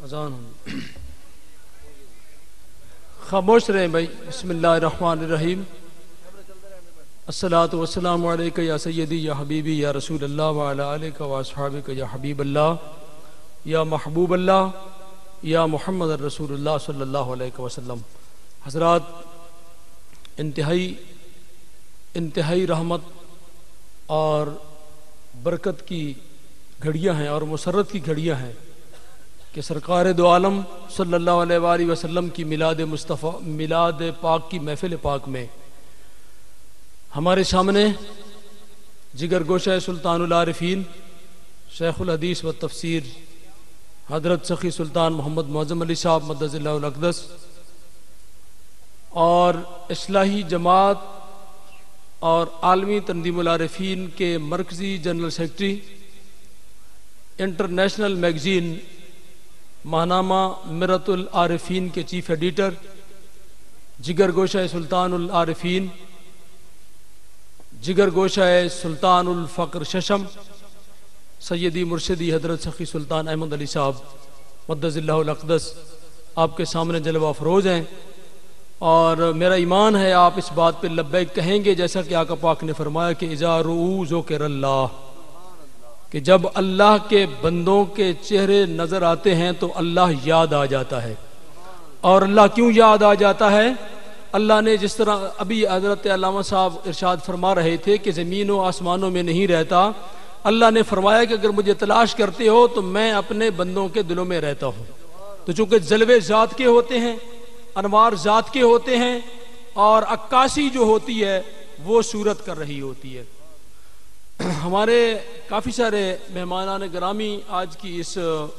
اذان خاموش رہیں بھائی. بسم اللہ الرحمن الرحیم. الصلاۃ والسلام علیک یا سیدی یا حبیبی یا رسول اللہ وعلی آلک و اصحابک یا حبیب اللہ یا محبوب اللہ یا محمد رسول اللہ صلی اللہ علیہ وسلم. حضرات، انتہائی رحمت اور برکت کی گھڑیاں ہیں اور مسرت کی گھڑیاں ہیں کہ سرکار دو عالم صلی اللہ علیہ وآلہ وسلم کی میلاد پاک کی محفل پاک میں ہمارے سامنے جگر گوشہ سلطان العارفین شیخ الحدیث و تفسیر حضرت سخی سلطان محمد معظم علی صاحب مدد اللہ الاقدس اور اصلاحی جماعت اور عالمی تنظیم العارفین کے مرکزی جنرل سیکرٹری، انٹرنیشنل میگزین ماہنامہ مرۃ العارفین کے چیف ایڈیٹر، جگر گوشہ سلطان العارفین، جگر گوشہ سلطان الفقر ششم، سیدی مرشدی حضرت سخی سلطان احمد علی صاحب مدد اللہ الاقدس آپ کے سامنے جلوہ افروز ہیں. اور میرا ایمان ہے آپ اس بات پہ لبیک کہیں گے جیسا کہ آقا پاک نے فرمایا کہ اذا رؤوا ذکر اللہ، کہ جب اللہ کے بندوں کے چہرے نظر آتے ہیں تو اللہ یاد آ جاتا ہے. اور اللہ کیوں یاد آ جاتا ہے؟ اللہ نے جس طرح ابھی حضرت علامہ صاحب ارشاد فرما رہے تھے کہ زمین و آسمانوں میں نہیں رہتا، اللہ نے فرمایا کہ اگر مجھے تلاش کرتے ہو تو میں اپنے بندوں کے دلوں میں رہتا ہوں. تو چونکہ جلوے ذات کے ہوتے ہیں، انوار ذات کے ہوتے ہیں، اور عکاسی جو ہوتی ہے وہ صورت کر رہی ہوتی ہے. ہمارے کافی سارے مہمانان گرامی آج کی اس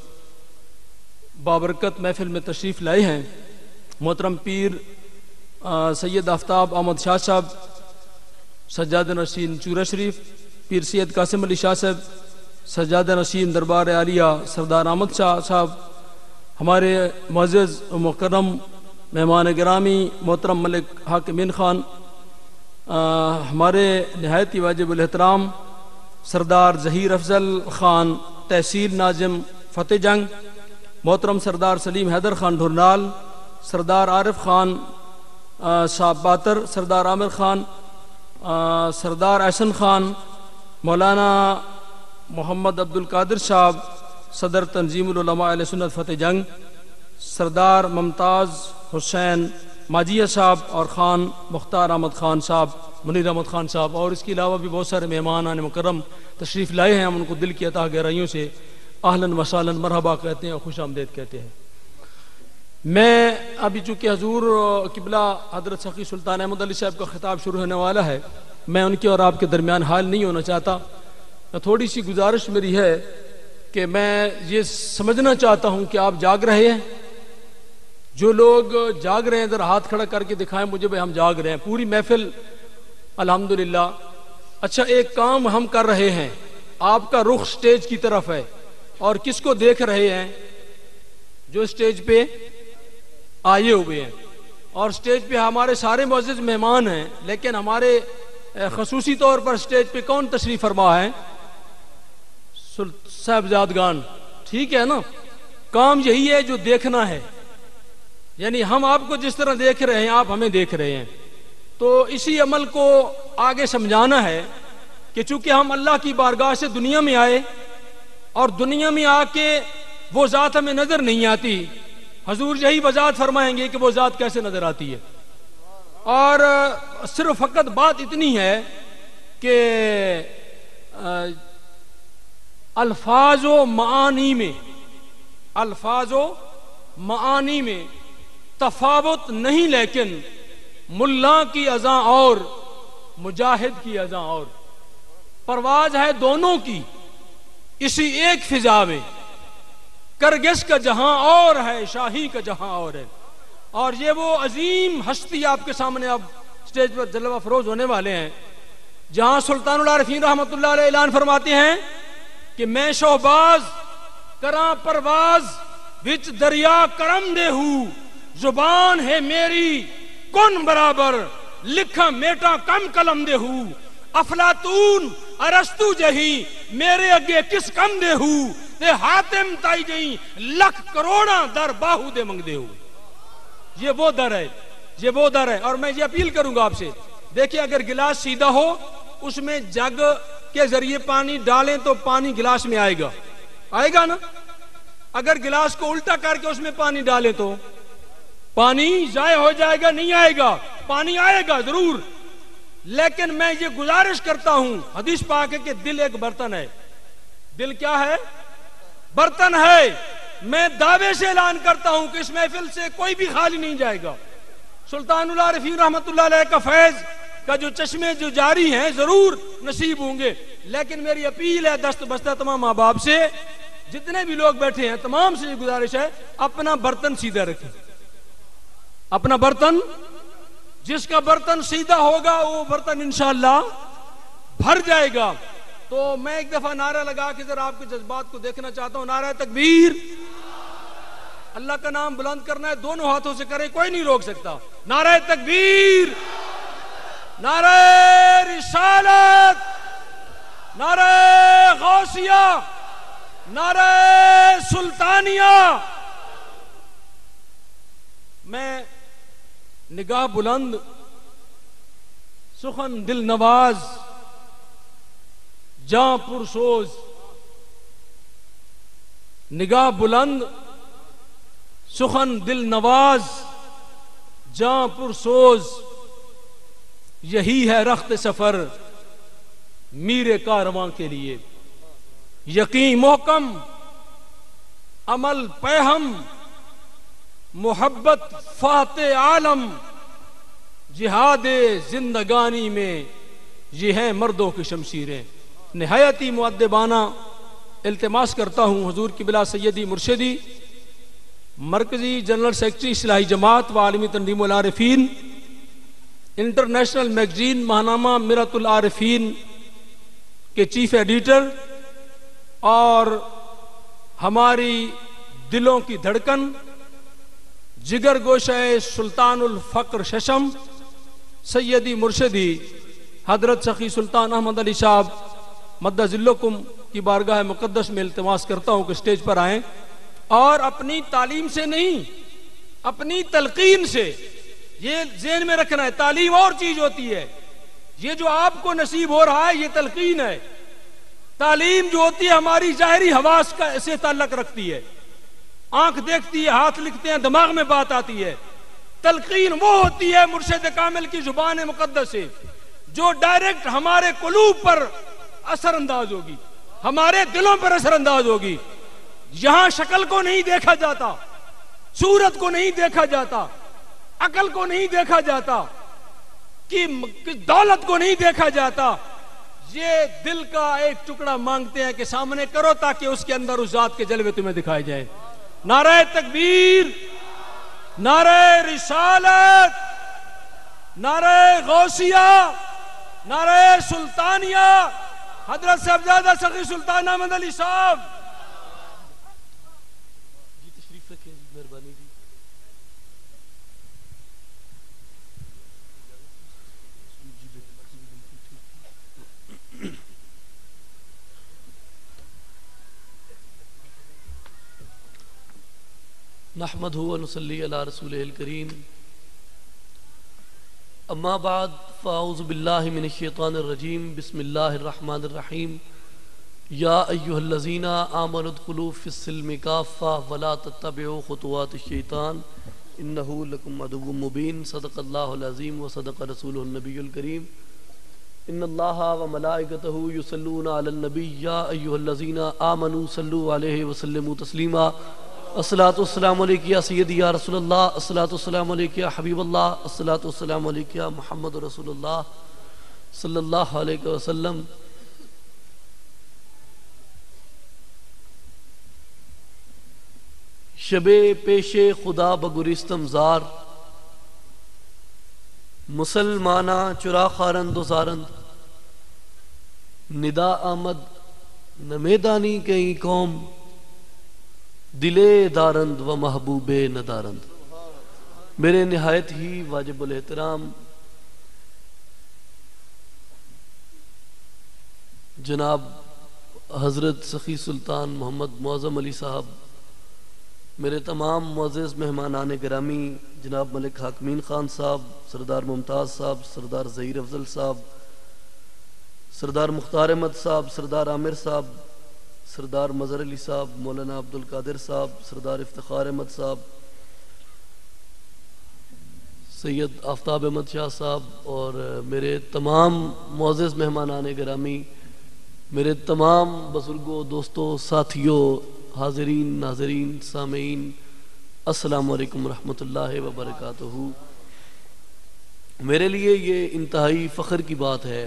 بابرکت محفل میں تشریف لائے ہیں. محترم پیر سید آفتاب احمد شاہ صاحب، سجادہ نشین چورہ شریف، پیر سید قاسم علی شاہ صاحب، سجادہ نشین دربار عالیہ سردار احمد شاہ صاحب، ہمارے معزز و مکرم مہمان گرامی محترم ملک حق امین خان، ہمارے نہایت ہی واجب الاحترام سردار ظہیر افضل خان تحصیل ناظم فتح جنگ، محترم سردار سلیم حیدر خان ڈھورنال، سردار عارف خان صاحب باتر، سردار عامر خان، سردار احسن خان، مولانا محمد عبد القادر صاحب صدر تنظیم العلماء اہل سنت فتح جنگ، سردار ممتاز حسین ماجیہ صاحب اور خان مختار احمد خان صاحب، منیر احمد خان صاحب، اور اس کے علاوہ بھی بہت سارے مہمان مکرم تشریف لائے ہیں. ہم ان کو دل کی عطا گہرائیوں سے اہلاً و سہلاً مرحبا کہتے ہیں اور خوش آمدید کہتے ہیں. میں ابھی چونکہ حضور قبلہ حضرت سخی سلطان احمد علی صاحب کا خطاب شروع ہونے والا ہے، میں ان کے اور آپ کے درمیان حال نہیں ہونا چاہتا. تھوڑی سی گزارش میری ہے کہ میں یہ سمجھنا چاہتا ہوں کہ آپ جاگ رہے ہیں. جو لوگ جاگ رہے ہیں ذرا ہاتھ کھڑا کر کے دکھائیں مجھے بھائی ہم جاگ رہے ہیں. پوری محفل الحمدللہ. اچھا، ایک کام ہم کر رہے ہیں، آپ کا رخ سٹیج کی طرف ہے، اور کس کو دیکھ رہے ہیں؟ جو سٹیج پہ آئے ہوئے ہیں. اور سٹیج پہ ہمارے سارے معزز مہمان ہیں، لیکن ہمارے خصوصی طور پر سٹیج پہ کون تشریف فرما ہے؟ صاحبزادگان. ٹھیک ہے نا، کام یہی ہے جو دیکھنا ہے. یعنی ہم آپ کو جس طرح دیکھ رہے ہیں آپ ہمیں دیکھ رہے ہیں. تو اسی عمل کو آگے سمجھانا ہے کہ چونکہ ہم اللہ کی بارگاہ سے دنیا میں آئے اور دنیا میں آ کے وہ ذات ہمیں نظر نہیں آتی. حضور یہی وضاحت فرمائیں گے کہ وہ ذات کیسے نظر آتی ہے. اور صرف فقط بات اتنی ہے کہ الفاظ و معانی میں تفاوت نہیں، لیکن ملا کی اذاں اور مجاہد کی اذاں اور. پرواز ہے دونوں کی اسی ایک فضا میں، کرگس کا جہاں اور ہے، شاہی کا جہاں اور ہے. اور یہ وہ عظیم ہستی آپ کے سامنے اب سٹیج پر جلوہ افروز ہونے والے ہیں، جہاں سلطان العارفین رحمۃ اللہ علیہ اعلان فرماتے ہیں کہ میں شہباز کراں پرواز وچ دریا کرم دے ہوں، زبان ہے میری کن برابر، لکھا میٹا کم قلم دے ہوں، افلاطون ارسطو جہی میرے اگے کس کم دے ہوں، تے حاتم تائی جئی لکھ کروڑاں در باہو دے منگ دے ہو. یہ وہ در ہے، یہ وہ در ہے. اور میں یہ اپیل کروں گا آپ سے، دیکھیں اگر گلاس سیدھا ہو اس میں جگ کے ذریعے پانی ڈالیں تو پانی گلاس میں آئے گا، آئے گا نا. اگر گلاس کو الٹا کر کے اس میں پانی ڈالیں تو پانی ضائع ہو جائے گا، نہیں آئے گا. پانی آئے گا ضرور، لیکن میں یہ گزارش کرتا ہوں، حدیث پاک ہے کہ دل ایک برتن ہے. دل کیا ہے؟ برتن ہے. میں دعوے سے اعلان کرتا ہوں کہ اس محفل سے کوئی بھی خالی نہیں جائے گا. سلطان العارفین رحمت اللہ علیہ کا فیض کا جو چشمے جو جاری ہیں ضرور نصیب ہوں گے. لیکن میری اپیل ہے دست بستہ تمام ماں باپ سے، جتنے بھی لوگ بیٹھے ہیں تمام سے یہ گزارش ہے، اپنا برتن سیدھا رکھیں. اپنا برتن، جس کا برتن سیدھا ہوگا وہ برتن انشاءاللہ بھر جائے گا. تو میں ایک دفعہ نعرہ لگا کے ذرا آپ کے جذبات کو دیکھنا چاہتا ہوں. نعرہ تکبیر. اللہ کا نام بلند کرنا ہے، دونوں ہاتھوں سے کریں، کوئی نہیں روک سکتا. نعرہ تکبیر، نعرہ رسالت، نعرہ غوثیہ، نعرہ سلطانیہ. میں نگاہ بلند، سخن دل نواز، جاں پرسوز. نگاہ بلند، سخن دل نواز، جاں پرسوز. یہی ہے رخت سفر میر کارواں کے لیے. یقین محکم، عمل پیہم، محبت فاتح عالم. جہاد زندگانی میں یہ ہیں مردوں کی شمشیریں. نہایت ہی مؤدبانہ التماس کرتا ہوں حضور کی بلا سیدی مرشدی مرکزی جنرل سیکرٹری اصلاحی جماعت و عالمی تنظیم العارفین، انٹرنیشنل میگزین ماہنامہ مرۃ العارفین کے چیف ایڈیٹر اور ہماری دلوں کی دھڑکن، جگر گوشہ سلطان الفقر ششم سیدی مرشدی حضرت سخی سلطان احمد علی صاحب مدہ ذلکم کی بارگاہ مقدس میں التماس کرتا ہوں کہ اسٹیج پر آئیں اور اپنی تعلیم سے نہیں، اپنی تلقین سے. یہ ذہن میں رکھنا ہے، تعلیم اور چیز ہوتی ہے، یہ جو آپ کو نصیب ہو رہا ہے یہ تلقین ہے. تعلیم جو ہوتی ہے ہماری ظاہری حواس کا سے تعلق رکھتی ہے، آنکھ دیکھتی ہے، ہاتھ لکھتے ہیں، دماغ میں بات آتی ہے. تلقین وہ ہوتی ہے مرشد کامل کی زبان مقدس سے جو ڈائریکٹ ہمارے قلوب پر اثر انداز ہوگی، ہمارے دلوں پر اثر انداز ہوگی. یہاں شکل کو نہیں دیکھا جاتا، صورت کو نہیں دیکھا جاتا، عقل کو نہیں دیکھا جاتا، کہ دولت کو نہیں دیکھا جاتا. یہ دل کا ایک ٹکڑا مانگتے ہیں کہ سامنے کرو تاکہ اس کے اندر اس ذات کے جلوے تمہیں دکھائے جائے. نعرہ تکبیر، نعرہ رسالت، نعرہ غوثیہ، نعرہ سلطانیہ. حضرت صاحبزادہ سخی سلطان احمد علی صاحب جی تشریف رکھیں، مہربانی جی. نحمدہ و نصلی علی رسولہ الکریم. اما بعد فاعوذ باللہ من الشیطان الرجیم. بسم اللہ الرحمن الرحیم. یا ایہا الذین آمنوا ادخلوا فی السلم کافہ ولا تتبعوا خطوات الشیطان انہ لکم عدو مبین. صدق اللہ العظیم و صدق رسولہ النبی الکریم. ان اللہ و ملائکتہ یصلون علی النبی یا ایہا الذین آمنوا صلوا علیہ وسلموا تسلیما. الصلاۃ والسلام علیک یا سیدی یا رسول اللہ، الصلاۃ والسلام علیک یا حبیب اللہ، الصلاۃ والسلام علیک یا محمد رسول اللہ صلی اللہ علیہ وسلم. شب پیش خدا بگریستم زار، مسلمانہ چرا خارند و زارند. ندا آمد نمیدانی کئی قوم، دلے دارند و محبوب ندارند. میرے نہایت ہی واجب الاحترام جناب حضرت سخی سلطان محمد معظم علی صاحب، میرے تمام معزز مہمانان گرامی، جناب ملک حاکمین خان صاحب، سردار ممتاز صاحب، سردار ظہیر افضل صاحب، سردار مختار احمد صاحب، سردار عامر صاحب، سردار مظہر علی صاحب، مولانا عبد القادر صاحب، سردار افتخار احمد صاحب، سید آفتاب احمد شاہ صاحب، اور میرے تمام معزز مہمانان گرامی، میرے تمام بزرگوں، دوستوں، ساتھیوں، حاضرین، ناظرین، سامعین، السلام علیکم ورحمۃ اللہ وبرکاتہ۔ میرے لیے یہ انتہائی فخر کی بات ہے،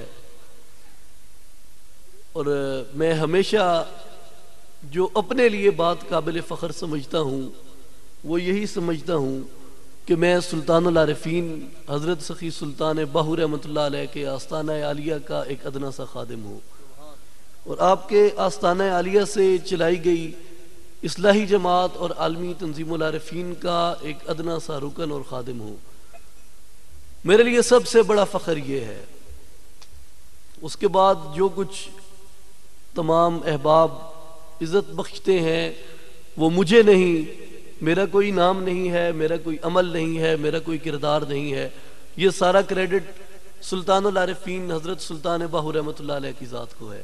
اور میں ہمیشہ جو اپنے لیے بات قابل فخر سمجھتا ہوں وہ یہی سمجھتا ہوں کہ میں سلطان العارفین حضرت سخی سلطان باہو رحمۃ اللہ علیہ کے آستانہ عالیہ کا ایک ادنا سا خادم ہوں، اور آپ کے آستانہ عالیہ سے چلائی گئی اصلاحی جماعت اور عالمی تنظیم العارفین کا ایک ادنا سا رکن اور خادم ہوں۔ میرے لیے سب سے بڑا فخر یہ ہے۔ اس کے بعد جو کچھ تمام احباب عزت بخشتے ہیں وہ مجھے نہیں، میرا کوئی نام نہیں ہے، میرا کوئی عمل نہیں ہے، میرا کوئی کردار نہیں ہے، یہ سارا کریڈٹ سلطان العارفین حضرت سلطان باہو رحمۃ اللہ علیہ کی ذات کو ہے۔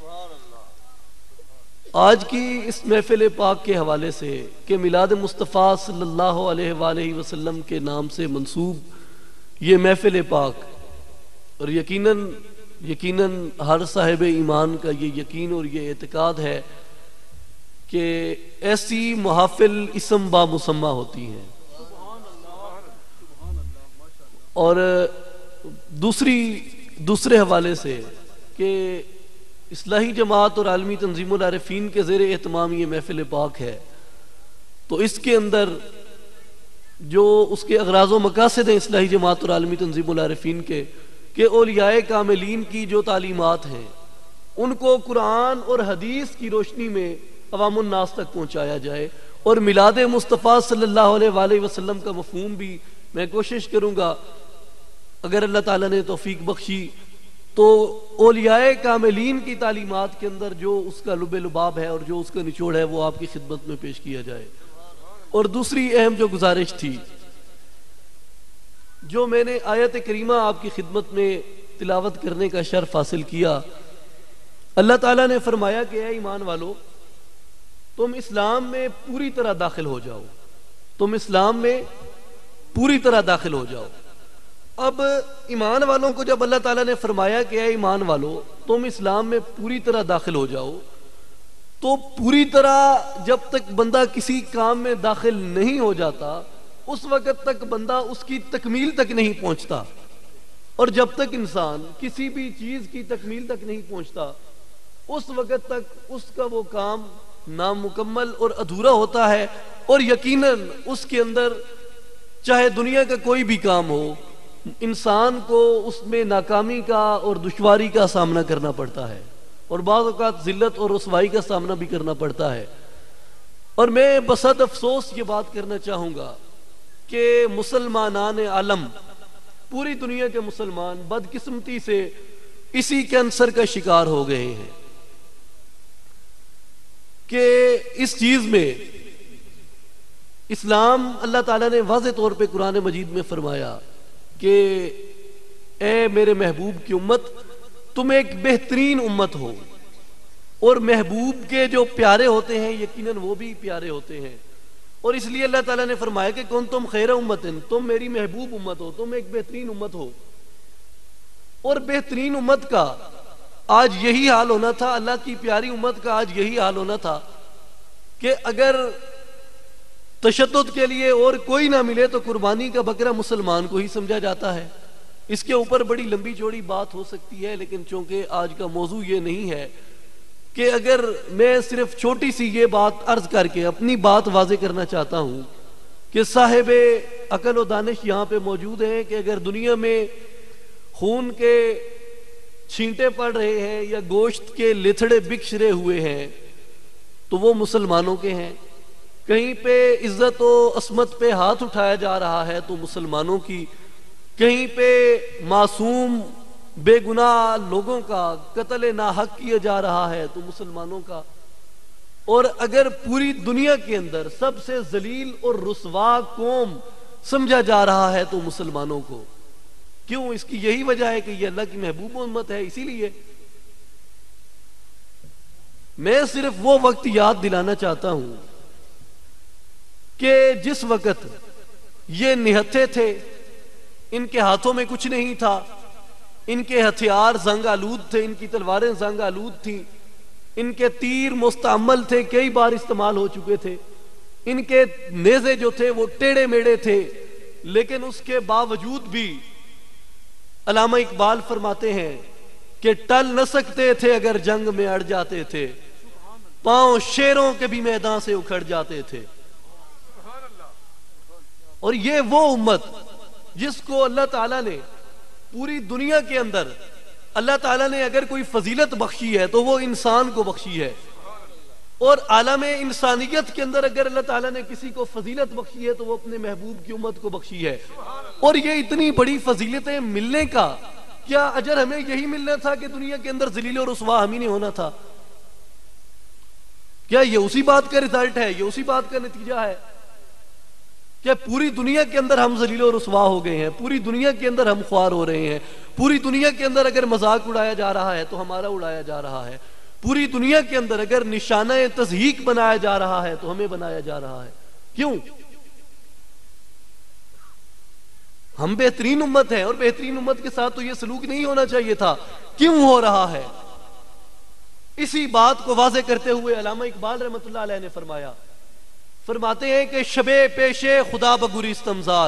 آج کی اس محفل پاک کے حوالے سے کہ میلاد مصطفیٰ صلی اللہ علیہ وآلہ وسلم کے نام سے منسوب یہ محفل پاک، اور یقیناً ہر صاحب ایمان کا یہ یقین اور یہ اعتقاد ہے کہ ایسی محافل اسم با مسمہ ہوتی ہیں۔ اور دوسرے حوالے سے کہ اصلاحی جماعت اور عالمی تنظیم العارفین کے زیر اہتمام یہ محفل پاک ہے، تو اس کے اندر جو اس کے اغراض و مقاصد ہیں اصلاحی جماعت اور عالمی تنظیم العارفین کے، کہ اولیاء کاملین کی جو تعلیمات ہیں ان کو قرآن اور حدیث کی روشنی میں عوام الناس تک پہنچایا جائے، اور میلاد مصطفیٰ صلی اللہ علیہ وآلہ وسلم کا مفہوم بھی میں کوشش کروں گا، اگر اللہ تعالیٰ نے توفیق بخشی تو اولیاء کاملین کی تعلیمات کے اندر جو اس کا لب لباب ہے اور جو اس کا نچوڑ ہے وہ آپ کی خدمت میں پیش کیا جائے۔ اور دوسری اہم جو گزارش تھی، جو میں نے آیت کریمہ آپ کی خدمت میں تلاوت کرنے کا شرف حاصل کیا، اللہ تعالیٰ نے فرمایا کہ اے ایمان والو، تم اسلام میں پوری طرح داخل ہو جاؤ، تم اسلام میں پوری طرح داخل ہو جاؤ۔ اب ایمان والوں کو جب اللہ تعالیٰ نے فرمایا کہ اے ایمان والو تم اسلام میں پوری طرح داخل ہو جاؤ، تو پوری طرح جب تک بندہ کسی کام میں داخل نہیں ہو جاتا اس وقت تک بندہ اس کی تکمیل تک نہیں پہنچتا، اور جب تک انسان کسی بھی چیز کی تکمیل تک نہیں پہنچتا اس وقت تک اس کا وہ کام نامکمل اور ادھورا ہوتا ہے، اور یقیناً اس کے اندر چاہے دنیا کا کوئی بھی کام ہو انسان کو اس میں ناکامی کا اور دشواری کا سامنا کرنا پڑتا ہے، اور بعض اوقات ذلت اور رسوائی کا سامنا بھی کرنا پڑتا ہے۔ اور میں بصد افسوس یہ بات کرنا چاہوں گا کہ مسلمانان عالم، پوری دنیا کے مسلمان بدقسمتی سے اسی کینسر کا شکار ہو گئے ہیں کہ اس چیز میں اسلام، اللہ تعالیٰ نے واضح طور پہ قرآن مجید میں فرمایا کہ اے میرے محبوب کی امت، تم ایک بہترین امت ہو، اور محبوب کے جو پیارے ہوتے ہیں یقیناً وہ بھی پیارے ہوتے ہیں، اور اس لیے اللہ تعالیٰ نے فرمایا کہ کون تم خیر امت، تم میری محبوب امت ہو، تم ایک بہترین امت ہو۔ اور بہترین امت کا آج یہی حال ہونا تھا، اللہ کی پیاری امت کا آج یہی حال ہونا تھا کہ اگر تشدد کے لیے اور کوئی نہ ملے تو قربانی کا بکرا مسلمان کو ہی سمجھا جاتا ہے۔ اس کے اوپر بڑی لمبی چوڑی بات ہو سکتی ہے، لیکن چونکہ آج کا موضوع یہ نہیں ہے، کہ اگر میں صرف چھوٹی سی یہ بات عرض کر کے اپنی بات واضح کرنا چاہتا ہوں کہ صاحب عقل و دانش یہاں پہ موجود ہیں کہ اگر دنیا میں خون کے چھینٹے پڑ رہے ہیں یا گوشت کے لتھڑے بکھرے ہوئے ہیں تو وہ مسلمانوں کے ہیں، کہیں پہ عزت و عصمت پہ ہاتھ اٹھایا جا رہا ہے تو مسلمانوں کی، کہیں پہ معصوم بے گناہ لوگوں کا قتل ناحق کیا جا رہا ہے تو مسلمانوں کا، اور اگر پوری دنیا کے اندر سب سے ذلیل اور رسوا قوم سمجھا جا رہا ہے تو مسلمانوں کو. کیوں؟ اس کی یہی وجہ ہے کہ یہ اللہ کی محبوب امت ہے. اسی لیے میں صرف وہ وقت یاد دلانا چاہتا ہوں کہ جس وقت یہ نہتھے تھے، ان کے ہاتھوں میں کچھ نہیں تھا، ان کے ہتھیار زنگ آلود تھے، ان کی تلواریں زنگ آلود تھیں، ان کے تیر مستعمل تھے، کئی بار استعمال ہو چکے تھے، ان کے نیزے جو تھے وہ ٹیڑے میڑے تھے، لیکن اس کے باوجود بھی علامہ اقبال فرماتے ہیں کہ ٹل نہ سکتے تھے اگر جنگ میں اڑ جاتے تھے، پاؤں شیروں کے بھی میدان سے اکھڑ جاتے تھے. اور یہ وہ امت جس کو اللہ تعالیٰ نے پوری دنیا کے اندر، اللہ تعالیٰ نے اگر کوئی فضیلت بخشی ہے تو وہ انسان کو بخشی ہے، اور عالم انسانیت کے اندر اگر اللہ تعالیٰ نے کسی کو فضیلت بخشی ہے تو وہ اپنے محبوب کی امت کو بخشی ہے. اور یہ اتنی بڑی فضیلتیں ملنے کا کیا اجر ہمیں یہی ملنا تھا کہ دنیا کے اندر ذلیل اور رسوا ہم ہی نہیں ہونا تھا؟ کیا یہ اسی بات کا رزلٹ ہے، یہ اسی بات کا نتیجہ ہے کہ پوری دنیا کے اندر ہم ذلیل و رسوا ہو گئے ہیں، پوری دنیا کے اندر ہم خوار ہو رہے ہیں، پوری دنیا کے اندر اگر مذاق اڑایا جا رہا ہے تو ہمارا اڑایا جا رہا ہے، پوری دنیا کے اندر اگر نشانہ تضحیک بنایا جا رہا ہے تو ہمیں بنایا جا رہا ہے؟ کیوں؟ ہم بہترین امت ہیں، اور بہترین امت کے ساتھ تو یہ سلوک نہیں ہونا چاہیے تھا. کیوں ہو رہا ہے؟ اسی بات کو واضح کرتے ہوئے علامہ اقبال رحمۃ اللہ علیہ نے فرماتے ہیں کہ شبے پیشے خدا بگریستمزار،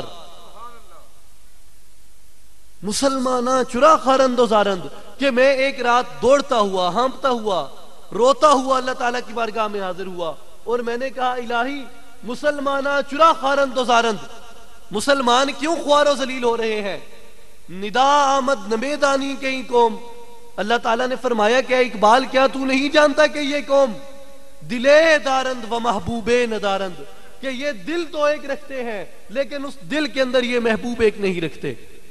مسلمانہ چرا خارند و زارند، کہ میں ایک رات دوڑتا ہوا، ہانپتا ہوا، روتا ہوا اللہ تعالیٰ کی بارگاہ میں حاضر ہوا، اور میں نے کہا الہی مسلمانہ چرا خارند و زارند، مسلمان کیوں خوار و ذلیل ہو رہے ہیں؟ ندا آمد نمیدانی کئی قوم. اللہ تعالیٰ نے فرمایا کہ اقبال کیا تو نہیں جانتا کہ یہ قوم دلے دارند و محبوب ندارند، کہ یہ دل تو ایک رکھتے ہیں لیکن اس دل کے اندر یہ محبوب ایک نہیں رکھتے.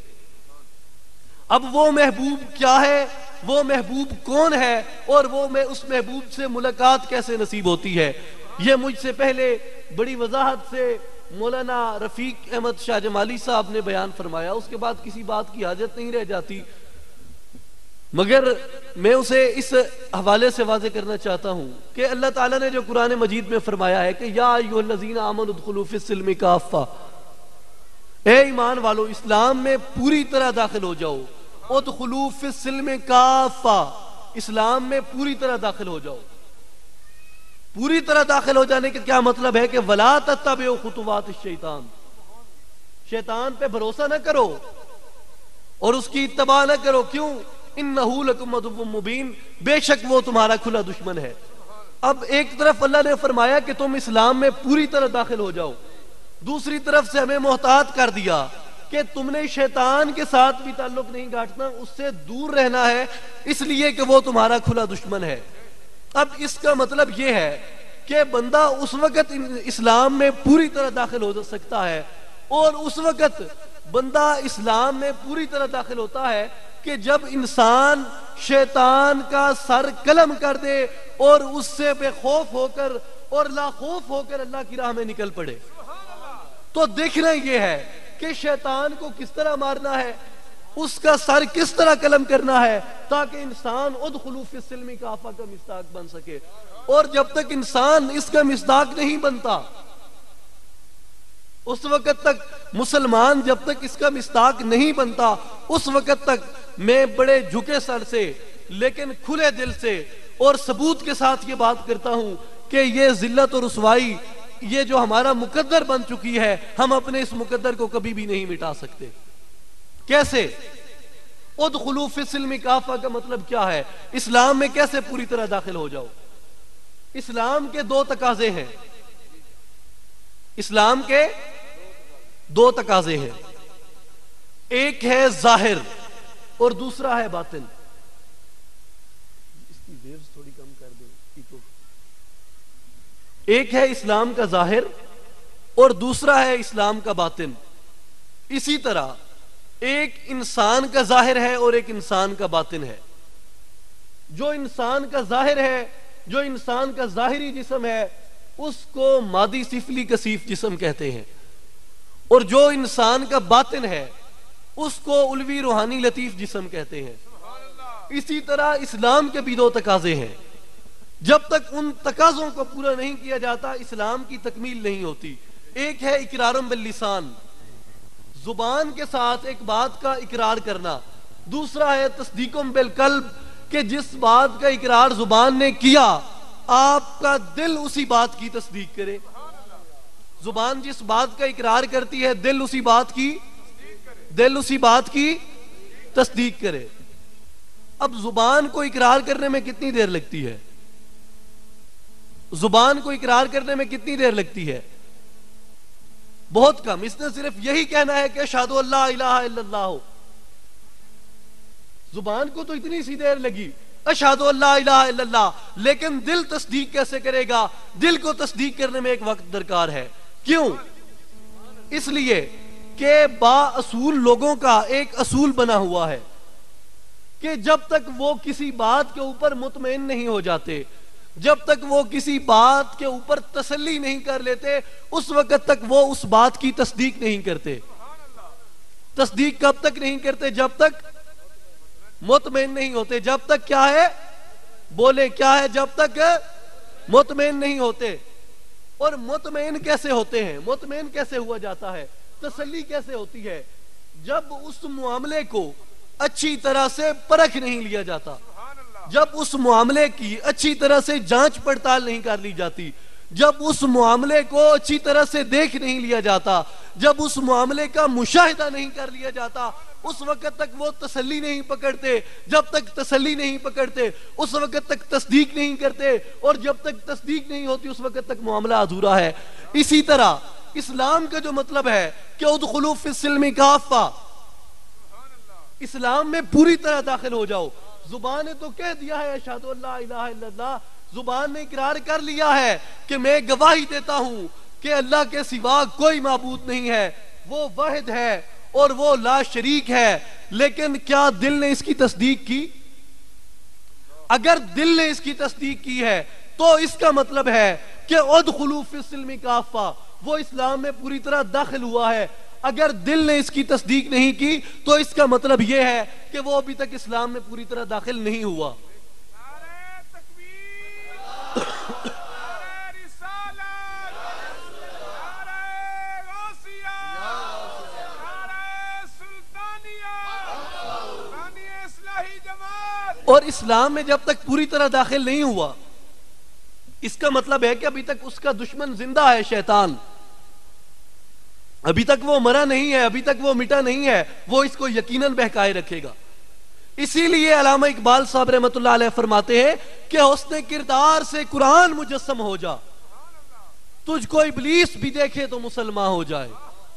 اب وہ محبوب کیا ہے، وہ محبوب کون ہے، اور وہ میں اس محبوب سے ملاقات کیسے نصیب ہوتی ہے؟ یہ مجھ سے پہلے بڑی وضاحت سے مولانا رفیق احمد شاہ جمالی صاحب نے بیان فرمایا، اس کے بعد کسی بات کی حاجت نہیں رہ جاتی، مگر میں اسے اس حوالے سے واضح کرنا چاہتا ہوں کہ اللہ تعالیٰ نے جو قرآن مجید میں فرمایا ہے کہ یا ایھا الذین آمنوا ادخلوا فی السلم کافہ، اے ایمان والو اسلام میں پوری طرح داخل ہو جاؤ. ادخلوا فی السلم کافہ، اسلام میں پوری طرح داخل ہو جاؤ. پوری طرح داخل ہو جانے کا کیا مطلب ہے کہ ولا تتبعوا خطوات الشیطان، شیطان پہ بھروسہ نہ کرو اور اس کی اتباع نہ کرو. کیوں؟ انہ لکم عدو مبین، بے شک وہ تمہارا کھلا دشمن ہے. اب ایک طرف اللہ نے فرمایا کہ تم اسلام میں پوری طرح داخل ہو جاؤ، دوسری طرف سے ہمیں محتاط کر دیا کہ تم نے شیطان کے ساتھ بھی تعلق نہیں گاٹنا، اس سے دور رہنا ہے، اس لیے کہ وہ تمہارا کھلا دشمن ہے. اب اس کا مطلب یہ ہے کہ بندہ اس وقت اسلام میں پوری طرح داخل ہو سکتا ہے، اور اس وقت بندہ اسلام میں پوری طرح داخل ہوتا ہے کہ جب انسان شیطان کا سر قلم کر دے اور اس سے بے خوف ہو کر اور لا خوف ہو کر اللہ کی راہ میں نکل پڑے. تو دیکھنا یہ ہے کہ شیطان کو کس طرح مارنا ہے، اس کا سر کس طرح قلم کرنا ہے، تاکہ انسان ادخلوا فی السلم کافہ کا مصداق بن سکے. اور جب تک انسان اس کا مصداق نہیں بنتا، اس وقت تک مسلمان جب تک اس کا مصداق نہیں بنتا، اس وقت تک میں بڑے جھکے سر سے لیکن کھلے دل سے اور ثبوت کے ساتھ یہ بات کرتا ہوں کہ یہ ذلت اور رسوائی یہ جو ہمارا مقدر بن چکی ہے، ہم اپنے اس مقدر کو کبھی بھی نہیں مٹا سکتے. کیسے؟ ادخلوا فی السلم کافہ کا مطلب کیا ہے؟ اسلام میں کیسے پوری طرح داخل ہو جاؤ؟ اسلام کے دو تقاضے ہیں، اسلام کے دو تقاضے ہیں، ایک ہے ظاہر اور دوسرا ہے باطن. اس کی ویوز تھوڑی کم کر دو. ایک ہے اسلام کا ظاہر اور دوسرا ہے اسلام کا باطن. اسی طرح ایک انسان کا ظاہر ہے اور ایک انسان کا باطن ہے. جو انسان کا ظاہر ہے، جو انسان کا ظاہری جسم ہے، اس کو مادی سفلی کثیف جسم کہتے ہیں، اور جو انسان کا باطن ہے اس کو علوی روحانی لطیف جسم کہتے ہیں. اسی طرح اسلام کے بھی دو تقاضے ہیں. جب تک ان تقاضوں کو پورا نہیں کیا جاتا اسلام کی تکمیل نہیں ہوتی. ایک ہے اقرارم باللسان، زبان کے ساتھ ایک بات کا اقرار کرنا. دوسرا ہے تصدیقم بالقلب، کہ جس بات کا اقرار زبان نے کیا آپ کا دل اسی بات کی تصدیق کرے. زبان جس بات کا اقرار کرتی ہے دل اسی بات کی تصدیق کرے. اب زبان کو اقرار کرنے میں کتنی دیر لگتی ہے؟ زبان کو اقرار کرنے میں کتنی دیر لگتی ہے؟ بہت کم. اس نے صرف یہی کہنا ہے کہ اشہد ان لا الہ الا اللہ. زبان کو تو اتنی سی دیر لگی، اشہد ان لا الہ الا اللہ، لیکن دل تصدیق کیسے کرے گا؟ دل کو تصدیق کرنے میں ایک وقت درکار ہے. کیوں؟ اس لیے کہ با اصول لوگوں کا ایک اصول بنا ہوا ہے کہ جب تک وہ کسی بات کے اوپر مطمئن نہیں ہو جاتے، جب تک وہ کسی بات کے اوپر تسلی نہیں کر لیتے، اس وقت تک وہ اس بات کی تصدیق نہیں کرتے. تصدیق کب تک نہیں کرتے؟ جب تک مطمئن نہیں ہوتے. جب تک کیا ہے؟ بولے کیا ہے؟ جب تک مطمئن نہیں ہوتے. اور مطمئن کیسے ہوتے ہیں؟ مطمئن کیسے ہوا جاتا ہے؟ تسلی کیسے ہوتی ہے؟ جب اس معاملے کو اچھی طرح سے پرکھ نہیں لیا جاتا، جب اس معاملے کی اچھی طرح سے جانچ پڑتال نہیں کر لی جاتی، جب اس معاملے کو اچھی طرح سے دیکھ نہیں لیا جاتا، جب اس معاملے کا مشاہدہ نہیں کر لیا جاتا، اس وقت تک وہ تسلی نہیں پکڑتے. جب تک تسلی نہیں پکڑتے اس وقت تک تصدیق نہیں کرتے، اور جب تک تصدیق نہیں ہوتی اس وقت تک معاملہ ادھورا ہے. اسی طرح اسلام کا جو مطلب ہے کہ ادخلوا فی السلم کافہ، اسلام میں پوری طرح داخل ہو جاؤ. زبان نے تو کہہ دیا ہے اشہد ان لا الہ الا اللہ، زبان نے اقرار کر لیا ہے کہ میں گواہی دیتا ہوں کہ اللہ کے سوا کوئی معبود نہیں ہے، وہ واحد ہے اور وہ لا شریک ہے. لیکن کیا دل نے اس کی تصدیق کی؟ اگر دل نے اس کی تصدیق کی ہے تو اس کا مطلب ہے کہ ادخلوا فی السلم کافہ، وہ اسلام میں پوری طرح داخل ہوا ہے. اگر دل نے اس کی تصدیق نہیں کی تو اس کا مطلب یہ ہے کہ وہ ابھی تک اسلام میں پوری طرح داخل نہیں ہوا. اور اسلام میں جب تک پوری طرح داخل نہیں ہوا اس کا مطلب ہے کہ ابھی تک اس کا دشمن زندہ ہے، شیطان. ابھی تک وہ مرا نہیں ہے، ابھی تک وہ مٹا نہیں ہے، وہ اس کو یقیناً بہکائے رکھے گا. اسی لیے علامہ اقبال صاحب رحمۃ اللہ علیہ فرماتے ہیں کہ حسن کردار سے قرآن مجسم ہو جا، تجھ کو ابلیس بھی دیکھے تو مسلمان ہو جائے.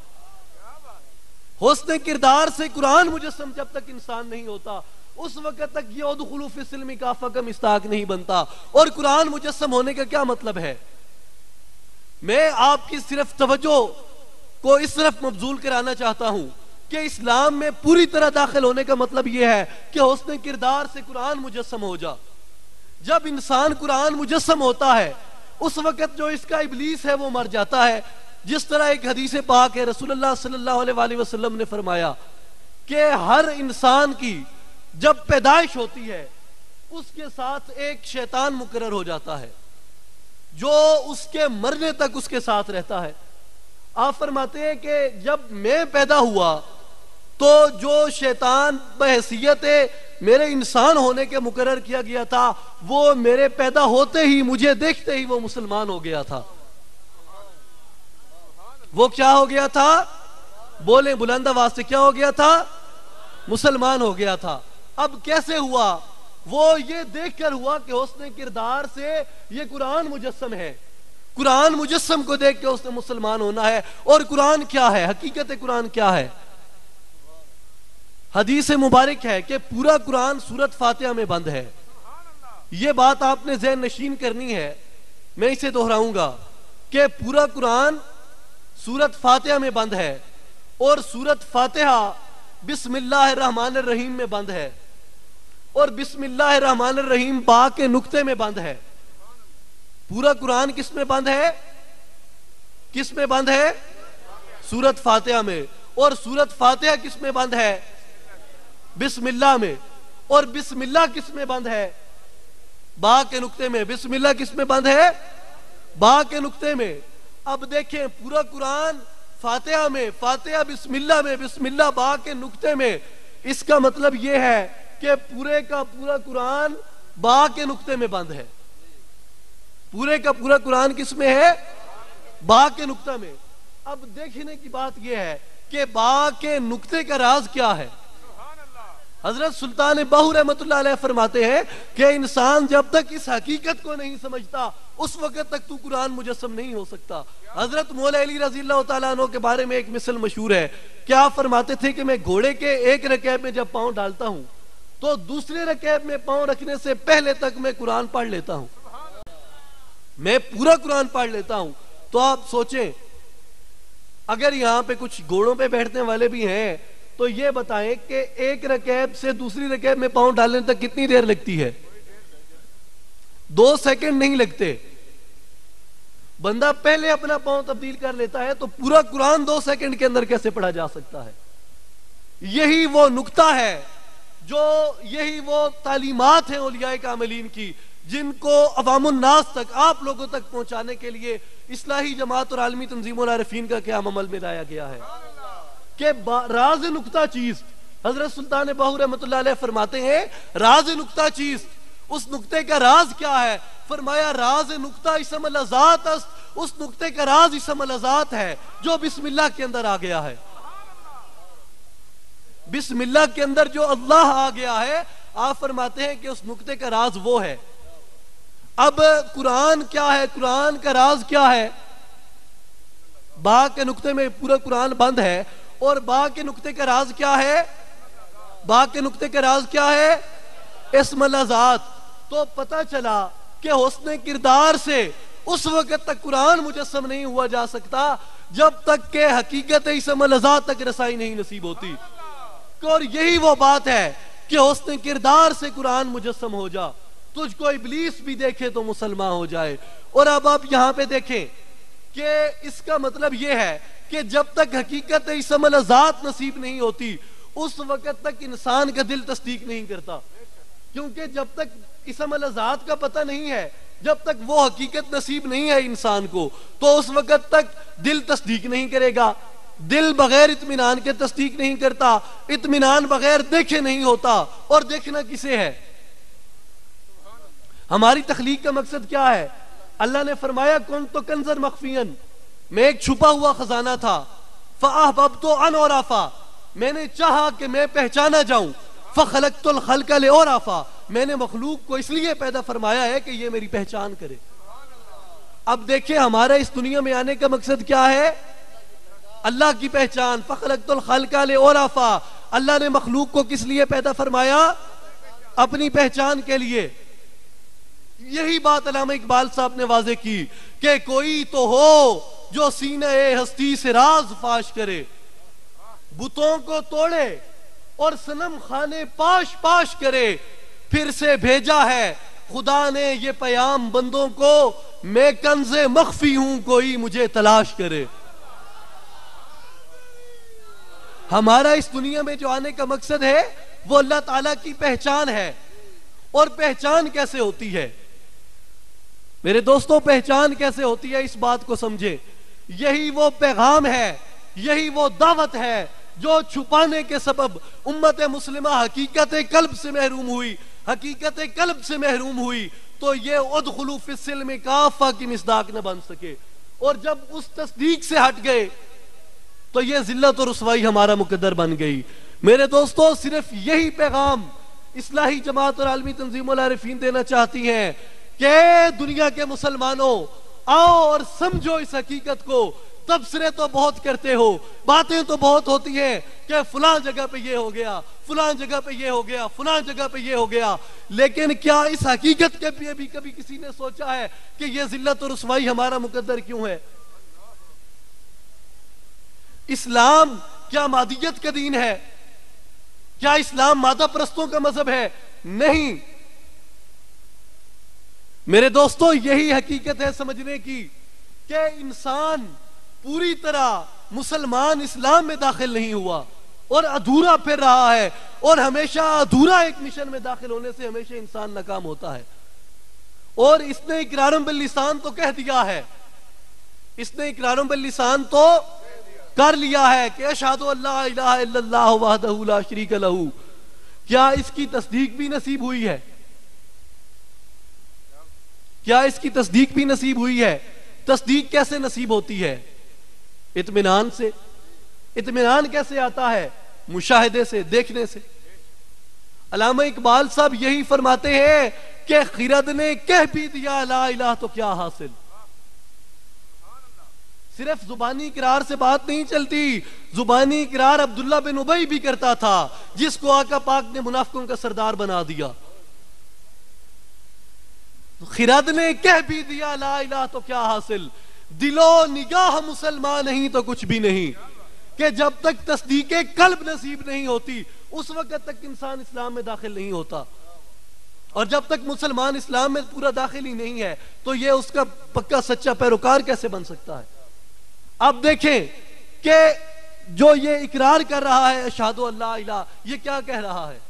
حسن کردار سے قرآن مجسم جب تک انسان نہیں ہوتا اس وقت تک یہ ادخلوا فی السلم کافہ کا مصداق نہیں بنتا. اور قرآن مجسم ہونے کا کیا مطلب ہے؟ میں آپ کی صرف توجہ کو اس طرف مبذول کرانا چاہتا ہوں کہ اسلام میں پوری طرح داخل ہونے کا مطلب یہ ہے کہ حسن کردار سے قرآن مجسم ہو جا. جب انسان قرآن مجسم ہوتا ہے اس وقت جو اس کا ابلیس ہے وہ مر جاتا ہے. جس طرح ایک حدیث پاک ہے، رسول اللہ صلی اللہ علیہ وآلہ وسلم نے فرمایا کہ ہر انسان کی جب پیدائش ہوتی ہے اس کے ساتھ ایک شیطان مقرر ہو جاتا ہے جو اس کے مرنے تک اس کے ساتھ رہتا ہے. آپ فرماتے ہیں کہ جب میں پیدا ہوا تو جو شیطان بحیثیت میرے انسان ہونے کے مقرر کیا گیا تھا وہ میرے پیدا ہوتے ہی مجھے دیکھتے ہی وہ مسلمان ہو گیا تھا. وہ کیا ہو گیا تھا؟ بولیں بلند آواز سے، کیا ہو گیا تھا؟ مسلمان ہو گیا تھا. اب کیسے ہوا؟ وہ یہ دیکھ کر ہوا کہ حسن کردار سے یہ قرآن مجسم ہے. قرآن مجسم کو دیکھ کے اس نے مسلمان ہونا ہے. اور قرآن کیا ہے؟ حقیقت قرآن کیا ہے؟ حدیث مبارک ہے کہ پورا قرآن سورت فاتحہ میں بند ہے. یہ بات آپ نے ذہن نشین کرنی ہے، میں اسے دہراؤں گا کہ پورا قرآن سورت فاتحہ میں بند ہے. اور سورت فاتحہ بسم اللہ الرحمن الرحیم میں بند ہے، اور بسم اللہ الرحمن الرحیم با کے نقطے میں بند ہے۔ پورا قرآن کس میں بند ہے؟ کس میں بند ہے؟ سورت فاتحہ میں۔ اور سورت فاتحہ کس میں بند ہے؟ بسم اللہ میں۔ اور بسم اللہ کس میں بند ہے؟ با کے نقطے میں۔ بسم اللہ کس میں بند ہے؟ با کے نقطے میں۔ اب دیکھیں پورا قرآن فاتحہ میں، فاتحہ بسم اللہ میں، بسم اللہ با کے نقطے میں۔ اس کا مطلب یہ ہے کہ پورے کا پورا قرآن با کے نقطے میں بند ہے۔ پورے کا پورا قرآن کس میں ہے؟ با کے نقطہ میں۔ اب دیکھنے کی بات یہ ہے کہ با کے نقطے کا راز کیا ہے؟ حضرت سلطان بہو رحمۃ اللہ علیہ فرماتے ہیں کہ انسان جب تک اس حقیقت کو نہیں سمجھتا اس وقت تک تو قرآن مجسم نہیں ہو سکتا۔ حضرت مولا علی رضی اللہ تعالیٰ عنہ کے بارے میں ایک مثل مشہور ہے کہ آپ فرماتے تھے کہ میں گھوڑے کے ایک رکعت میں جب پاؤں ڈالتا ہوں تو دوسرے رکعت میں پاؤں رکھنے سے پہلے تک میں قرآن پڑھ لیتا ہوں، میں پورا قرآن پڑھ لیتا ہوں۔ تو آپ سوچیں اگر یہاں پہ کچھ گھوڑوں پہ بیٹھنے والے بھی ہیں تو یہ بتائیں کہ ایک رکعت سے دوسری رکعت میں پاؤں ڈالنے تک کتنی دیر لگتی ہے؟ 2 سیکنڈ نہیں لگتے۔ بندہ پہلے اپنا پاؤں تبدیل کر لیتا ہے تو پورا قرآن 2 سیکنڈ کے اندر کیسے پڑھا جا سکتا ہے؟ یہی وہ نقطہ ہے، یہی وہ تعلیمات ہیں اولیاء کاملین کی جن کو عوام الناس تک، آپ لوگوں تک پہنچانے کے لیے اصلاحی جماعت اور عالمی تنظیم العارفین کا قیام عمل میں لایا گیا ہے کہ راز نقطہ چیز۔ حضرت سلطان بہو رحمۃ اللہ علیہ فرماتے ہیں راز نقطہ چیز، اس نقطے کا راز کیا ہے؟ فرمایا راز نقطہ اسم الذات است، اس نقطے کا راز اسم الذات ہے جو بسم اللہ کے اندر آ گیا ہے۔ بسم اللہ کے اندر جو اللہ آ گیا ہے، آپ فرماتے ہیں کہ اس نقطے کا راز وہ ہے۔ اب قرآن کیا ہے؟ قرآن کا راز کیا ہے؟ با کے نقطے میں پورا قرآن بند ہے، اور با کے نقطے کا راز کیا ہے؟ با کے نقطے کا راز کیا ہے؟ اسم الذات۔ تو پتہ چلا کہ حسن کردار سے اس وقت تک قرآن مجسم نہیں ہوا جا سکتا جب تک کہ حقیقت اسم الذات تک رسائی نہیں نصیب ہوتی۔ اور یہی وہ بات ہے کہ حسن کردار سے قرآن مجسم ہو جا، تجھ کو ابلیس بھی دیکھے تو مسلمان ہو جائے۔ اور اب آپ یہاں پہ دیکھیں کہ اس کا مطلب یہ ہے کہ جب تک حقیقت اسم الذات نصیب نہیں ہوتی اس وقت تک انسان کا دل تصدیق نہیں کرتا، کیونکہ جب تک اسم الذات کا پتہ نہیں ہے، جب تک وہ حقیقت نصیب نہیں ہے انسان کو، تو اس وقت تک دل تصدیق نہیں کرے گا۔ دل بغیر اطمینان کے تصدیق نہیں کرتا، اطمینان بغیر دیکھے نہیں ہوتا، اور دیکھنا کسے ہے؟ ہماری تخلیق کا مقصد کیا ہے؟ اللہ نے فرمایا کنت کنزا مخفیا، میں ایک چھپا ہوا خزانہ تھا، فاحببت ان اعرف، میں نے چاہا کہ میں پہچانا جاؤں، فخلقت الخلق لاعرف، میں نے مخلوق کو اس لیے پیدا فرمایا ہے کہ یہ میری پہچان کرے۔ اب دیکھیں ہمارا اس دنیا میں آنے کا مقصد کیا ہے؟ اللہ کی پہچان۔ فخلقت الخلق لاعرف، اللہ نے مخلوق کو کس لیے پیدا فرمایا؟ اپنی پہچان کے لیے۔ یہی بات علامہ اقبال صاحب نے واضح کی کہ کوئی تو ہو جو سینہ ہستی سے راز فاش کرے، بتوں کو توڑے اور صنم خانے پاش پاش کرے، پھر سے بھیجا ہے خدا نے یہ پیام بندوں کو، میں کنز مخفی ہوں کوئی مجھے تلاش کرے۔ ہمارا اس دنیا میں جو آنے کا مقصد ہے وہ اللہ تعالیٰ کی پہچان ہے۔ اور پہچان کیسے ہوتی ہے میرے دوستوں؟ پہچان کیسے ہوتی ہے اس بات کو سمجھیں۔ یہی وہ پیغام ہے، یہی وہ دعوت ہے جو چھپانے کے سبب امت مسلمہ حقیقت قلب سے محروم ہوئی، حقیقت قلب سے محروم ہوئی تو یہ ادخلوا فی السلم کافہ کی مصداق نہ بن سکے، اور جب اس تصدیق سے ہٹ گئے تو یہ ذلت اور رسوائی ہمارا مقدر بن گئی۔ میرے دوستو صرف یہی پیغام اصلاحی جماعت اور عالمی تنظیم العارفین دینا چاہتی ہیں کہ دنیا کے مسلمانوں آؤ اور سمجھو اس حقیقت کو۔ تبصرے تو بہت کرتے ہو، باتیں تو بہت ہوتی ہیں کہ فلاں جگہ پہ یہ ہو گیا، فلاں جگہ پہ یہ ہو گیا، فلاں جگہ پہ یہ ہو گیا، لیکن کیا اس حقیقت کے بھی کبھی کسی نے سوچا ہے کہ یہ ذلت اور رسوائی ہمارا مقدر کیوں ہے؟ اسلام کیا مادیت کا دین ہے؟ کیا اسلام مادہ پرستوں کا مذہب ہے؟ نہیں میرے دوستو، یہی حقیقت ہے سمجھنے کی کہ انسان پوری طرح مسلمان اسلام میں داخل نہیں ہوا اور ادھورا پھر رہا ہے، اور ہمیشہ ادھورا ایک مشن میں داخل ہونے سے ہمیشہ انسان ناکام ہوتا ہے۔ اور اس نے اقرارم باللسان تو کہہ دیا ہے، اس نے اقرارم باللسان تو کر لیا ہے کہ اشہد ان لا الہ الا اللہ وحدہ لا شریک لہ۔ کیا اس کی تصدیق بھی نصیب ہوئی ہے؟ کیا اس کی تصدیق بھی نصیب ہوئی ہے؟ تصدیق کیسے نصیب ہوتی ہے؟ اطمینان سے۔ اطمینان کیسے آتا ہے؟ مشاہدے سے، دیکھنے سے۔ علامہ اقبال صاحب یہی فرماتے ہیں کہ خرد نے کہہ بھی دیا لا الہ تو کیا حاصل۔ صرف زبانی اقرار سے بات نہیں چلتی، زبانی اقرار عبداللہ بن ابی بھی کرتا تھا، جس کو آقا پاک نے منافقوں کا سردار بنا دیا۔ خرد نے کہہ بھی دیا لا الہ تو کیا حاصل، دل و نگاہ مسلمان نہیں تو کچھ بھی نہیں، کہ جب تک تصدیق قلب نصیب نہیں ہوتی اس وقت تک انسان اسلام میں داخل نہیں ہوتا، اور جب تک مسلمان اسلام میں پورا داخل ہی نہیں ہے تو یہ اس کا پکا سچا پیروکار کیسے بن سکتا ہے؟ اب دیکھیں کہ جو یہ اقرار کر رہا ہے اشہد ان لا الہ، یہ کیا کہہ رہا ہے؟